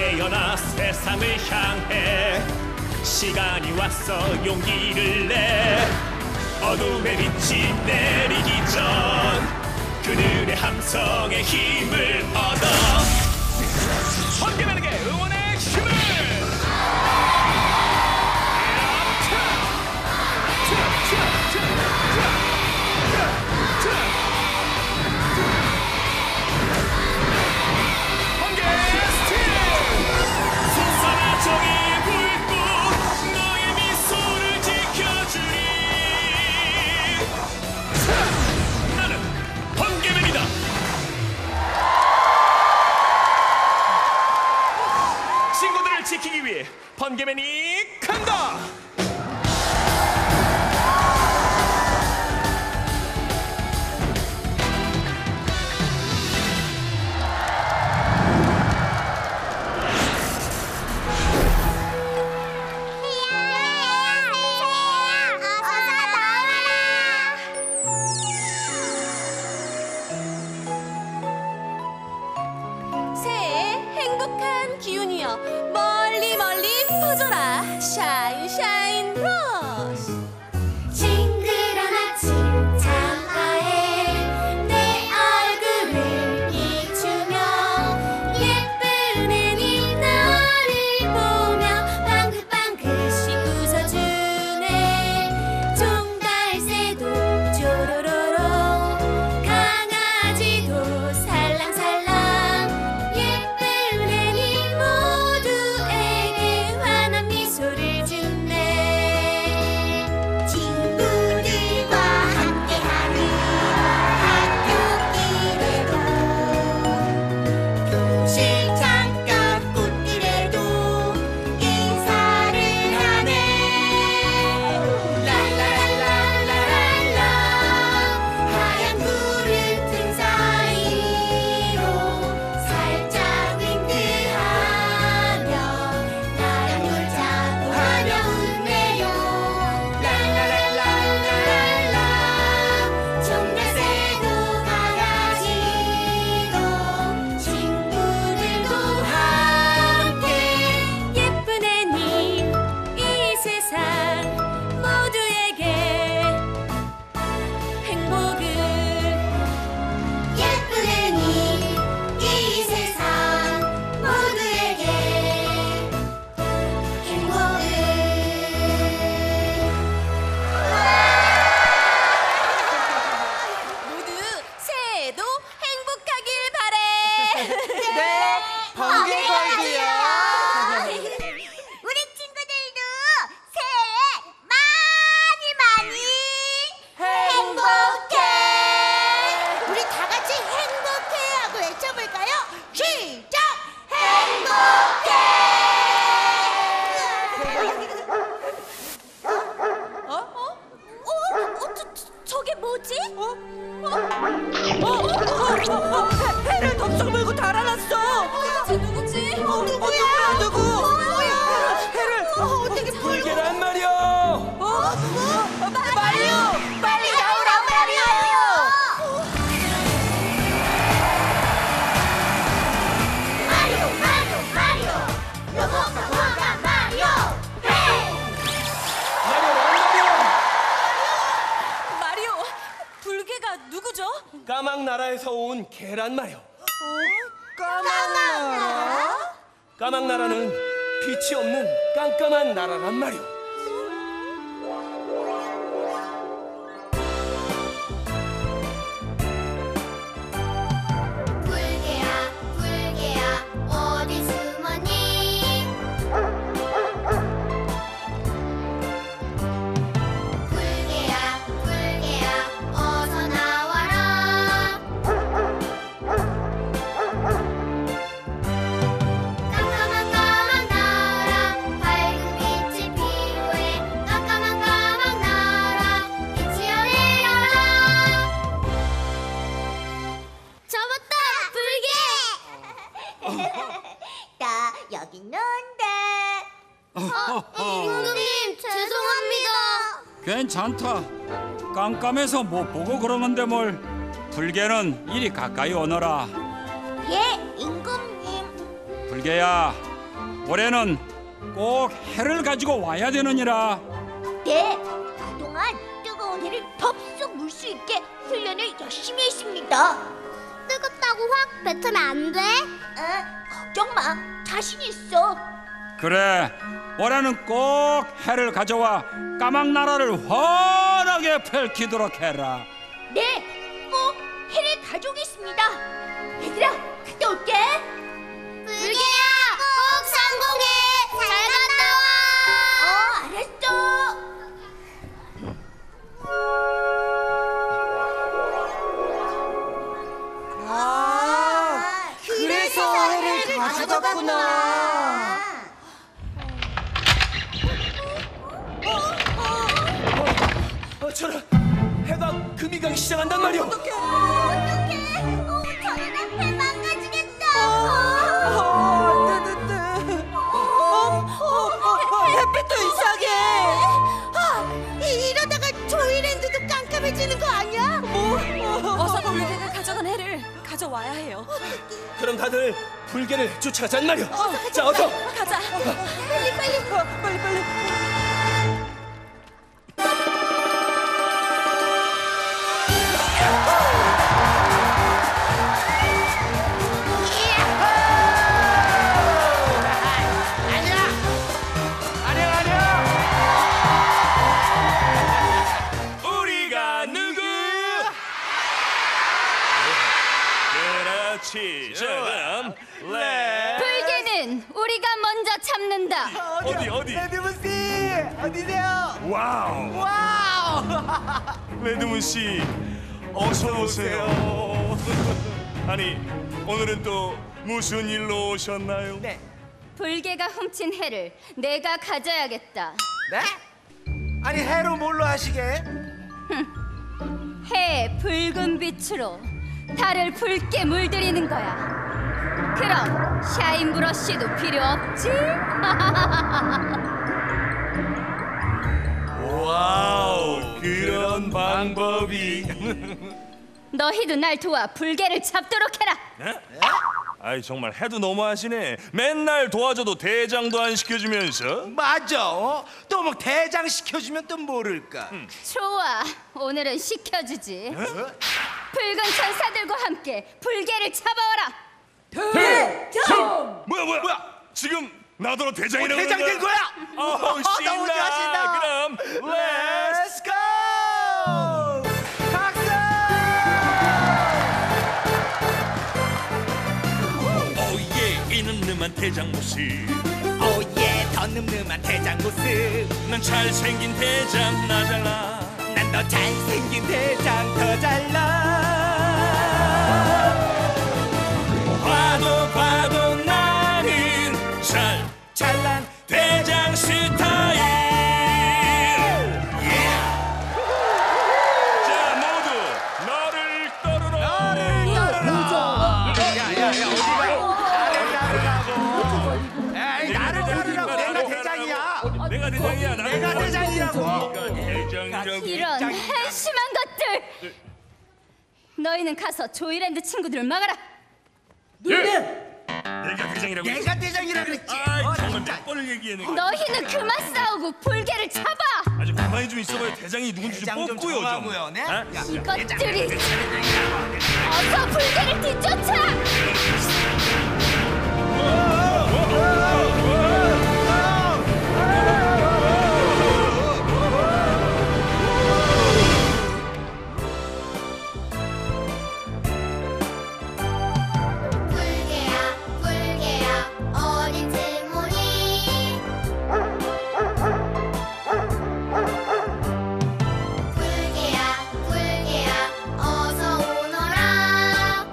깨어나 세상을 향해 시간이 왔어 용기를 내 어둠의 빛이 내리기 전 그들의 함성에 힘을 얻어 번개맨에게 응원의 힘을 번개 스틸 솟아나 정의의 불꽃 너의 미소를 지켜주리 나는 번개맨이다. 친구들을 지키기 위해 번개맨이 간다. 새해 행복한 기운이여 멀리 멀리 퍼져라. 샤인 샤인 로즈. 징그런 아침 창가에 내 얼굴을 비추며 예쁜 애니 너를 보며 방긋방긋이 웃어주네. 종달새도 쪼로로로 강아지도 살랑살랑 예쁜 애니 모두에게 환한 미소를 준대. 친구들과 함께하는 학교길에도 교실 창가 꽃들에도 인사를 하네. 랄랄랄랄랄라 하얀 구름 틈 사이로 살짝 윙크하며 나랑 놀자고 하며 웃네요. 랄랄랄랄랄라 종달새도 강아지도 친구들도 함께 예쁜 애니 이 세상 모두에게 행복을 예쁜 애니 이 세상 모두에게 행복을. 모두 새해도 행복하길 바래. 네, 번개걸기요. 우리 친구들도 새해 많이 많이 행복해. 우리 다 같이 행복해 하고 외쳐볼까요? 시작! 행복해. 어? 어? 어? 어? 저, 저, 저게 뭐지? 어? 어? 어? 어? 어? 어? 해를 덥석 물고 달아났어. 도대체 누구지? 어, 누구야? 누구? 뭐야? 해를 어떻게 불고? 불개란 말이야. 어? 어? 마리오, 빨리 나오라 마리오. 마리오 마리오 마리오 로봇과 보아가 마리오 헤이. 마리오, 불개가 누구죠? 까막 나라에서 온 개란 말이야. 까마나라? 까막 나라는 빛이 없는 깜깜한 나라란 말이야. 불개야 불개야 어디 숨었니? 불개야 불개야 어서 나와라. 깜깜한 까만 나라 밝은 빛이 필요해. 깜깜한 까만 나라 빛이 어디여라. 잡았다 불개. 나 여기 있는데. 어, 임금님 죄송합니다. 괜찮다. 깜깜해서 못 보고 그런 건데 뭘. 불개는 이리 가까이 오너라. 예, 임금님. 불개야, 올해는 꼭 해를 가지고 와야 되느니라. 네, 그동안 뜨거운 해를 덥석 물 수 있게 훈련을 열심히 했습니다. 뜨겁다고 확 뱉으면 안 돼? 아, 걱정 마, 자신 있어. 그래, 올해는 꼭 해를 가져와 까막나라를 환하게 펼키도록 해라. 네, 꼭 해를 가져오겠습니다. 얘들아, 갔다 올게. 불개야, 꼭 성공해. 잘 갔다 와. 어, 알았어. 아, 그래서 해를 가져갔구나. 어, 저런 해가 금이 가기 시작한단 말이오. 어떡해. 어, 저는 해 망가지겠다. 햇빛도 이상해. 아, 이- 이러다가 조이랜드도 깜깜해지는 거 아니야? 뭐? 어서 불개가 가져간 해를 가져와야 해요. 그럼 다들 불개를 쫓아가자는 말이오. 자, 어서. 가자. 빨리 빨리 빨리 빨리. 우리가 누구? 그렇지. 자, 그럼 렛. 불개는 우리가 먼저 참는다. 어디 어디? 레드문 씨 어디세요? 와우. 와우. 레드문 씨, 어서 오세요. 아니, 오늘은 또 무슨 일로 오셨나요? 네. 불개가 훔친 해를 내가 가져야겠다. 네? 아니 해로 뭘로 하시게? 해의 붉은 빛으로 달을 붉게 물들이는 거야. 그럼 샤인 브러쉬도 필요 없지? 와우, 그런 방법이. 너희도 날 도와 불개를 잡도록 해라. 네? 아이, 정말 해도 너무하시네. 맨날 도와줘도 대장도 안 시켜주면서. 맞아. 또 뭐 대장 시켜주면 또 모를까. 음. 좋아, 오늘은 시켜주지. 붉은 천사들과 함께 불개를 잡아와라. 대장! 뭐야 뭐야? 뭐야? 지금 나더러 대장이라고 어, 대장 된 거야? 어우, 신나. 너무 좋아하신다. 그럼 Let's go! 박수! 오예, 이 늠름한 대장 모습. 오예, 더 늠름한 대장 모습. 난 잘생긴 대장 나 잘나. 난 더 잘생긴 대장 더 잘나. 봐도 봐도 나는 잘 잘난 대장 스타일. 자, 모두 너를 따르라. 너를 따르라. 야야야, 어디가? 나를 따르라고. 에이, 나를 따르라고. 내가 대장이야. 내가 대장이야. 나를 내가 따르라. 대장이라고. 대장적인. 이런 한심한 것들! 너희는 가서 조이랜드 친구들을 막아라. 내가 대장이라고. 내가 대장이라 그랬지. 아이, 어, 정말 진짜. 몇 번을 얘기했는 너희는 그만 싸우고 불개를 잡아. 아주 가만히 좀 있어봐요. 대장이 누군지 좀 대장 좀 뽑고요 좀. 정하고요, 네? 어? 야, 이것들이 어서 불개를 뒤쫓아. 불개야 불개야 어딘지 모니. 불개야 불개야 어서 오너라.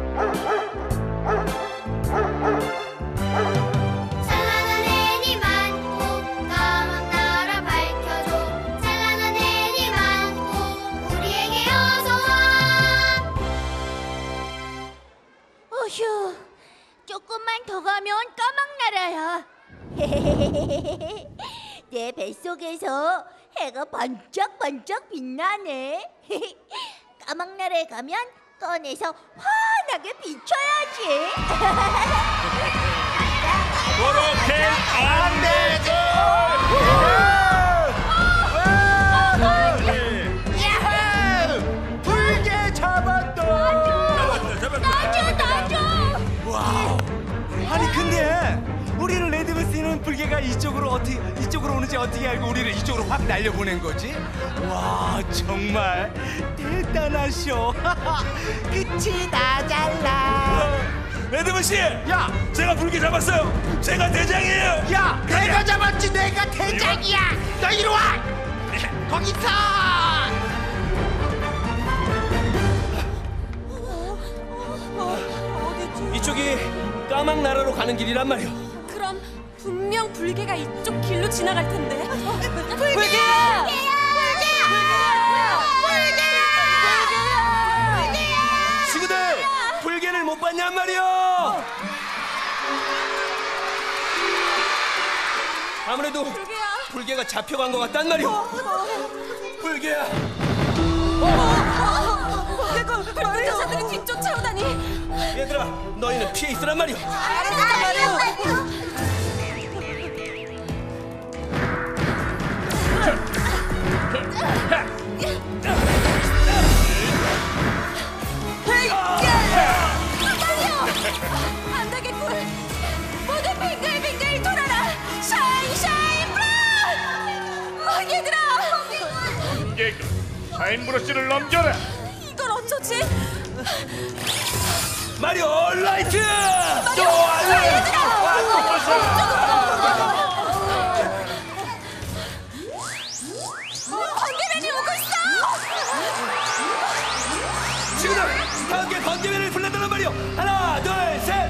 찬란한 해니 많고 까막나라 밝혀줘. 찬란한 해니 많고 우리에게 어서 와. 어휴, 조금만 더 가면 까막나라야. 내 뱃속에서 해가 반짝반짝 빛나네. 까막나라에 가면 꺼내서 환하게 비춰야지. 그렇게 안 되죠. 야호! 불개 잡았다. 잡았다 잡았다. 나줘 나줘. 와우. 아니 근데 우리는 레드버스는 불개가 이쪽으로 어떻게 이쪽으로 오는지 어떻게 알고 우리를 이쪽으로 확 날려보낸 거지? 와 정말 대단하셔. 끝이 나 잘라. 레드문 씨, 야, 제가 불개 잡았어요. 제가 대장이에요. 야, 내가 잡았지. 내가 대장이야. 너 이리 와. 거기서. 이쪽이 까막 나라로 가는 길이란 말이야. 그럼 분명 불개가 이쪽 길로 지나갈 텐데. 불개야! 친구들 불개를 못 봤냔 말이야. 아무래도 불개야. 불개가 잡혀간 것 같단 말이야. 불개야. 불개 여자들이 뒤쫓아오다니. 얘들아 너희는 피해 있으란 말이야. 안 되겠군. 모두 빙글빙글 돌아라. 샤인 샤인 브라. 어, 얘들아. 불개가 샤인 브러쉬를 넘겨라. 이걸 어쩌지? 마리오 라이트. 또 번개맨이 오고 있어. 친구들 다 함께 번개맨을 불러달란 말이오. 하나 둘 셋.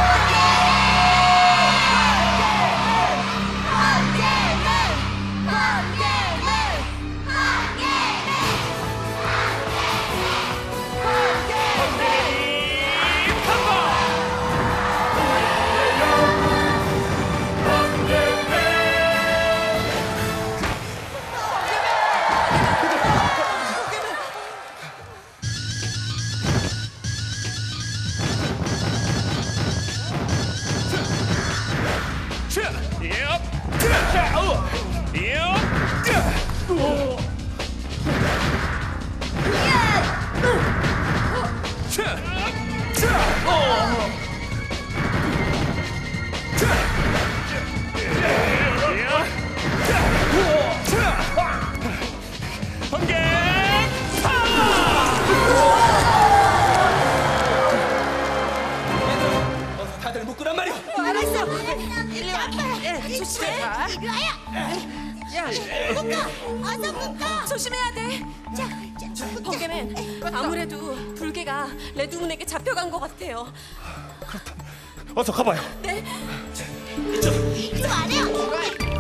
다들 묶으란 말이오. 알았어. 일리 와. 조심해. 야, 어서 묶어. 조심해야 돼. 자, 자, 번개맨, 아무래도 불개가 레드문에게 잡혀간 것 같아요. 어서 가봐요. 네. 이쪽 아래요.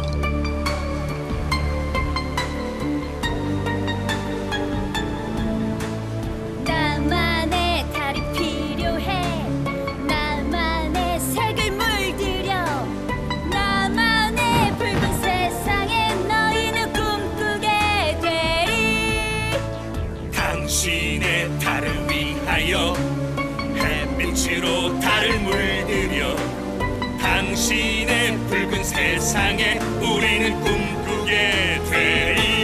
나만의 달이 필요해. 나만의 색을 물들여. 나만의 붉은 세상에 너희는 꿈꾸게 되리. 당신의 달을 위하여 햇빛으로 달을 물들여. 당신의 붉은 세상에 우리는 꿈꾸게 되리.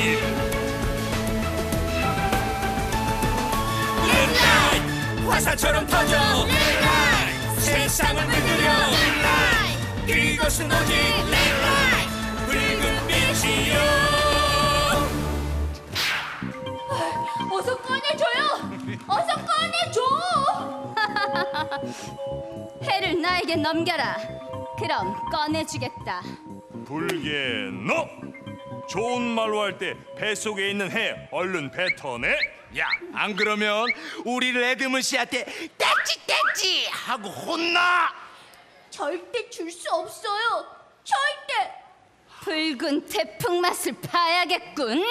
화살처럼 터져 세상을 물들여. 그것은 오직 붉은 빛이요. 어서 꺼내줘요. 어서 꺼내줘. 해를 나에게 넘겨라. 그럼 꺼내주겠다. 불개 너 좋은 말로 할 때 뱃속에 있는 해 얼른 뱉어내. 야, 안 그러면 우리 레드문 씨한테 떼찌 떼찌 하고 혼나. 절대 줄 수 없어요. 절대. 붉은 태풍 맛을 봐야겠군.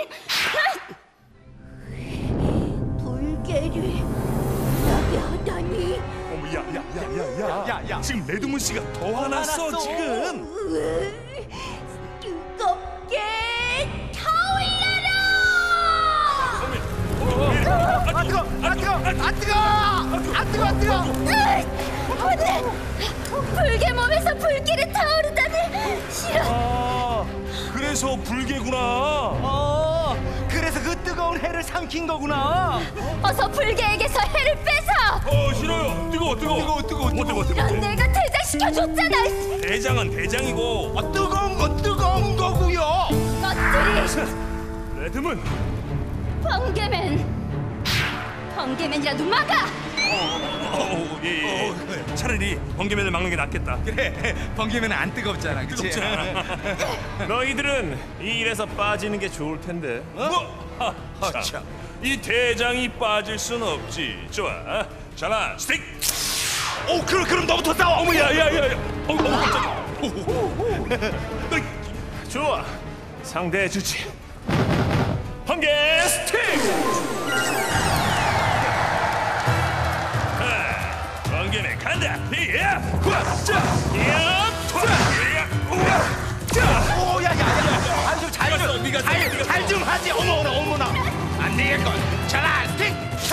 불개를 나게 하다니. 어머 야야야야야야 지금 레드문 씨가 더 화났어 지금. 으, 뜨겁게 타올라라. 아 뜨거, 아 뜨거, 아 뜨거, 아 뜨거, 아 뜨거. 안돼! 불개 몸에서 불길이 타오르다니 싫어. 아, 그래서 불개구나. 어, 그래서 그 뜨거운 해를 삼킨 거구나. 어서 불개에게서 해를 뺏어. 어, 싫어요. 뜨거워, 뜨거워. 뜨거워, 뜨거워, 뭐 뜨거워, 넌 뜨거워. 내가 대장시켜줬잖아. 대장은 대장이고. 아, 뜨거운 거 뜨거운 거고요. 것들이 레드문. 번개맨. 번개맨이라도 막아. 어, 예, 예. 차라리 번개맨을 막는 게 낫겠다. 그래, 번개면 안 뜨겁잖아, 그치? 뜨겁지 않아. 너희들은 이 일에서 빠지는 게 좋을 텐데. 뭐? 하, 참. 이 대장이 빠질 순 없지. 좋아. 자라, 스틱. 오, 그럼 그럼 너부터 싸워. 어머, 야, 야, 야, 야. 어, 어, 깜짝이야. 어이. 좋아, 상대해주지. 번개 스틱! 번개맨 간다. 야, 후아, 자, 야, 투아, 야, 우와, 자. 오, 야, 야, 야, 아니 좀잘 좀, 네가 써, 네가 잘 좀 하지. 어머나, 어머나, 안 되겠건. 자라, 스틱, 차.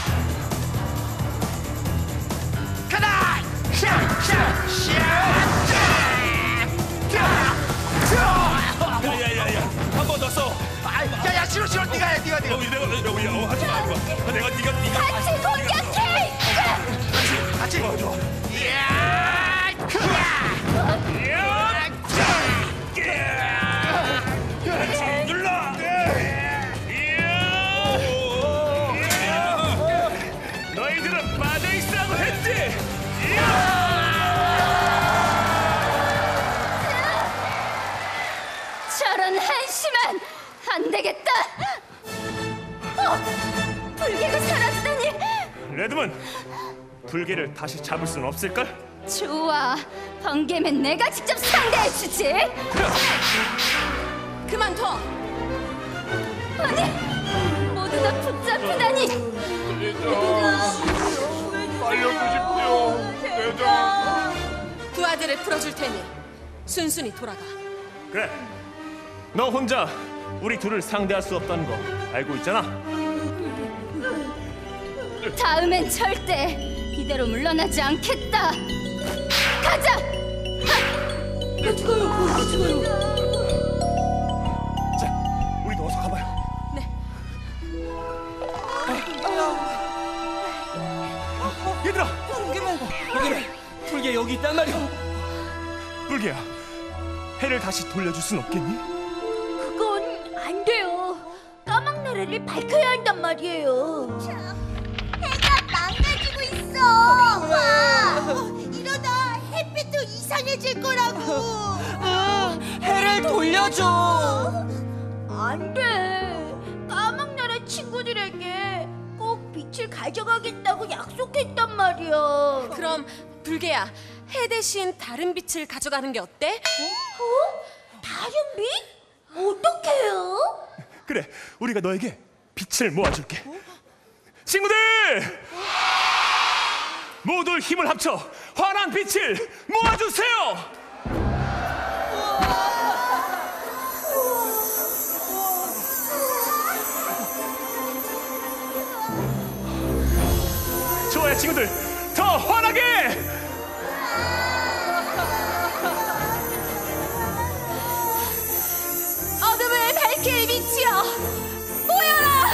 가다, 샤, 샤, 샤, 자, 자. 야야야야, 한 번 더 써. 아, 야, 야, 싫어, 싫어, 네가 해, 네가, 네가. 어, 내가, 내가, 어, 하지 마, 하지 마. 내가, 네가, 네가. 같이 공격해. 같이. 좋아, 좋아. 야, 크야. 야, 자, 야, 같이 눌러. 너희들은 빠져 있으라고 했지. 저런 한심한 안 되겠다. 어, 불개가 사라지다니. 레드문, 불개를 다시 잡을 순 없을걸? 좋아, 번개맨 내가 직접 상대해주지. 그만둬. 아니, 모두 다 붙잡히다니. 알려주십시오, 대장. 두 아들을 풀어줄 테니 순순히 돌아가. 그래, 너 혼자 우리 둘을 상대할 수 없다는 거 알고 있잖아. 다음엔 절대 이대로 물러나지 않겠다. 가자. 자, 우리도 어서 가봐요. 네. 얘들아, 번개맨, 번개맨, 불개 여기 있단 말이야. 불개야, 해를 다시 돌려줄 순 없겠니? 그건 안 돼요. 까막나라를 밝혀야 한단 말이에요. 해가 망가지고 있어. 와, 이러다 햇빛도 이상해질 거라고. 아, 해를 돌려줘. 안 돼. 까막나라 친구들에게 꼭 빛을 가져가겠다고 약속했단 말이야. 그럼 불개야, 해 대신 다른 빛을 가져가는 게 어때? 어? 다른 빛? 어떡해요? 그래, 우리가 너에게 빛을 모아줄게. 친구들! 모두 힘을 합쳐 환한 빛을 모아주세요! 좋아요, 친구들! 더 환하게! 어둠을 밝힐 빛이여, 모여라!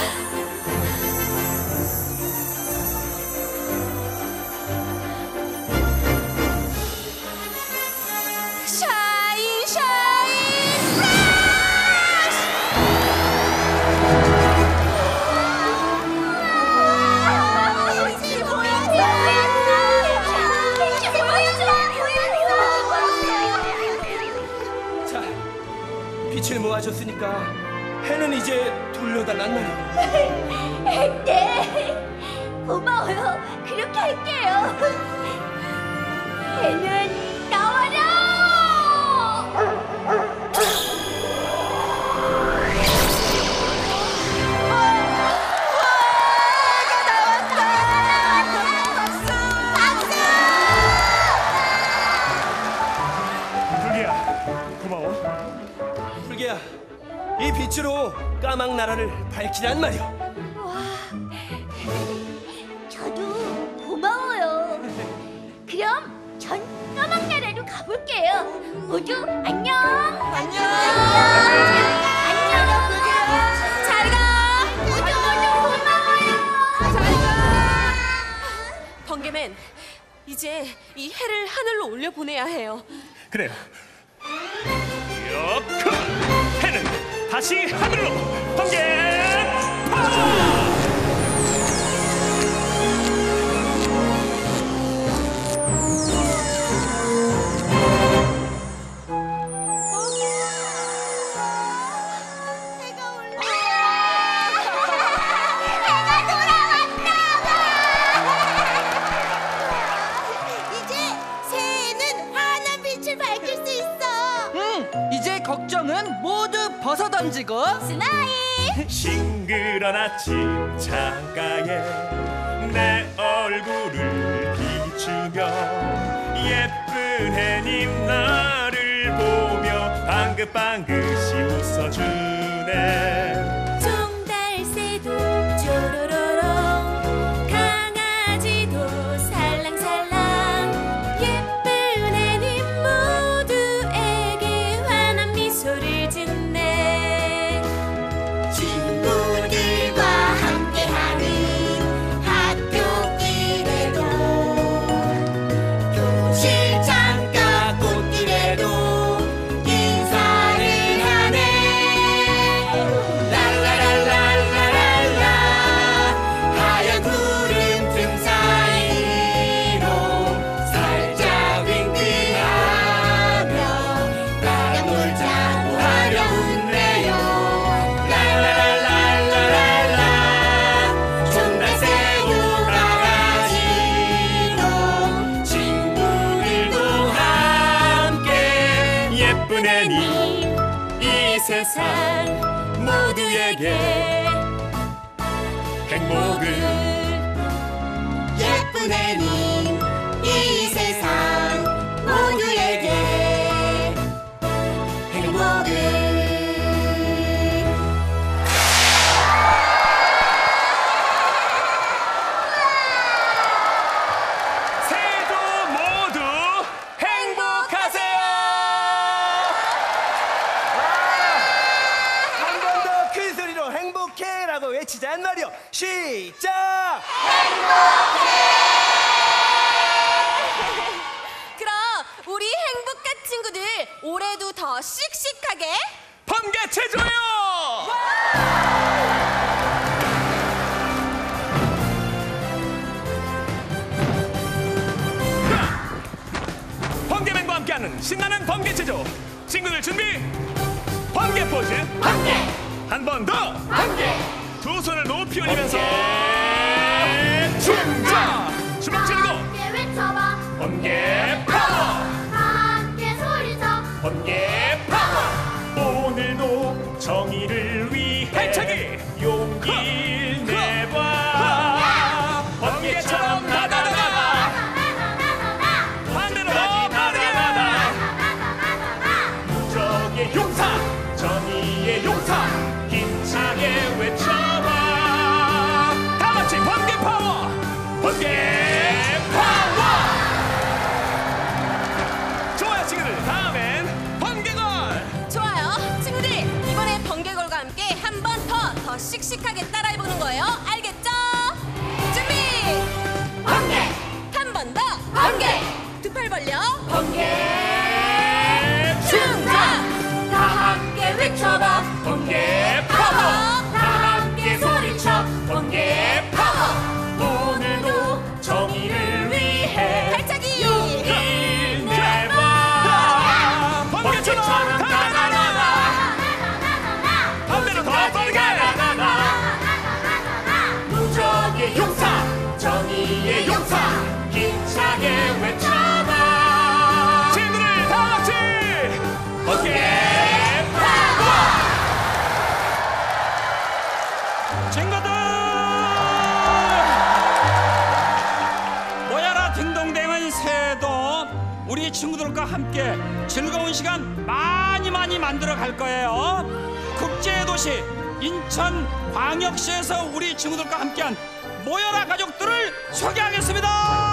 샤인 샤인 라이트! 빛이 보인다. 빛이 보인다. 자, 빛을 모아줬으니까 해는 이제 돌려달란 말이야. 네, 고마워요. 그렇게 할게요. 해는 나와라. 불개야, 고마워. 불개야, 이 빛으로 까막 나라를 밝히란 말이야. 저도 고마워요. 그럼 함께해요. 모두 안녕. 안녕. 안녕. 잘 가. 모두 모두 고마워요. 잘 가. 번개맨, 이제 이 해를 하늘로 올려 보내야 해요. 그래요. 여크! 해는 다시 하늘로 번개 파워! 걱정은 모두 벗어던지고 스마일. 싱그런 아침 창가에 내 얼굴을 비추며 예쁜 해님 나를 보며 방긋방긋이 웃어주네. 종달새도 쪼로로롱 강아지도 살랑살랑 예쁜 해님 모두에게 환한 미소를 짓네. 친구들과 함께하는 학교 길에도 교실 창가 꽃길에도 인사를 하네. 랄라랄랄라랄라 하얀 구름 틈 사이로 살짝 윙크하며 나랑 놀자고 하려 웃네요. 랄라랄랄라랄라 종달새도 강아지도 친구들도 함께 예쁜 해님 이 세상 모두에게 행복을 예쁜 해님 이 세상 모두에게 행복을. 새해도 모두 행복하세요. 한 번 더 큰 소리로 행복해라고 외치자 말이요. 시작. 그럼 우리 행복한 친구들 올해도 더 씩씩하게 번개 체조요. 번개맨과 함께하는 신나는 번개 체조. 친구들 준비. 번개 포즈. 번개. 한 번 더. 번개. 두 손을 높이 올리면서 충자. 주먹 쥐고 함께 외쳐봐. 번개 파워. 함께 소리쳐. 번개 파워. 오늘도 정의를 위해 발차기 용기를 내봐. 번개처럼 나다다다. 반대로 빠르게 나다. 무적의 용사 정의의 용사 힘차게 외쳐봐. 다 같이 번개 파워. 번개 파워. 좋아요 친구들, 다음엔 번개걸. 좋아요. 친구들 이번에 번개걸과 함께 한 번 더 더 씩씩하게 따라해보는 거예요. 알겠죠? 준비. 번개. 한 번 더. 번개. 두 팔 벌려. 번개. 충전. 다 함께 외쳐봐. 번개 파워. 다 함께 소리쳐. 번개 파워. 오늘도 정의를 위해 발차기. 용기를 내봐. 번개처럼 다다다다. 반대로 더 빠르게. 무적의 용사 정의의 용사 힘차게 외쳐봐. 친구들 다 같이 번개 파워. 친구들 모여라 딩동댕은 새해도 우리 친구들과 함께 즐거운 시간 많이 많이 만들어 갈 거예요. 국제의 도시 인천광역시에서 우리 친구들과 함께한 모여라 가족들을 소개하겠습니다.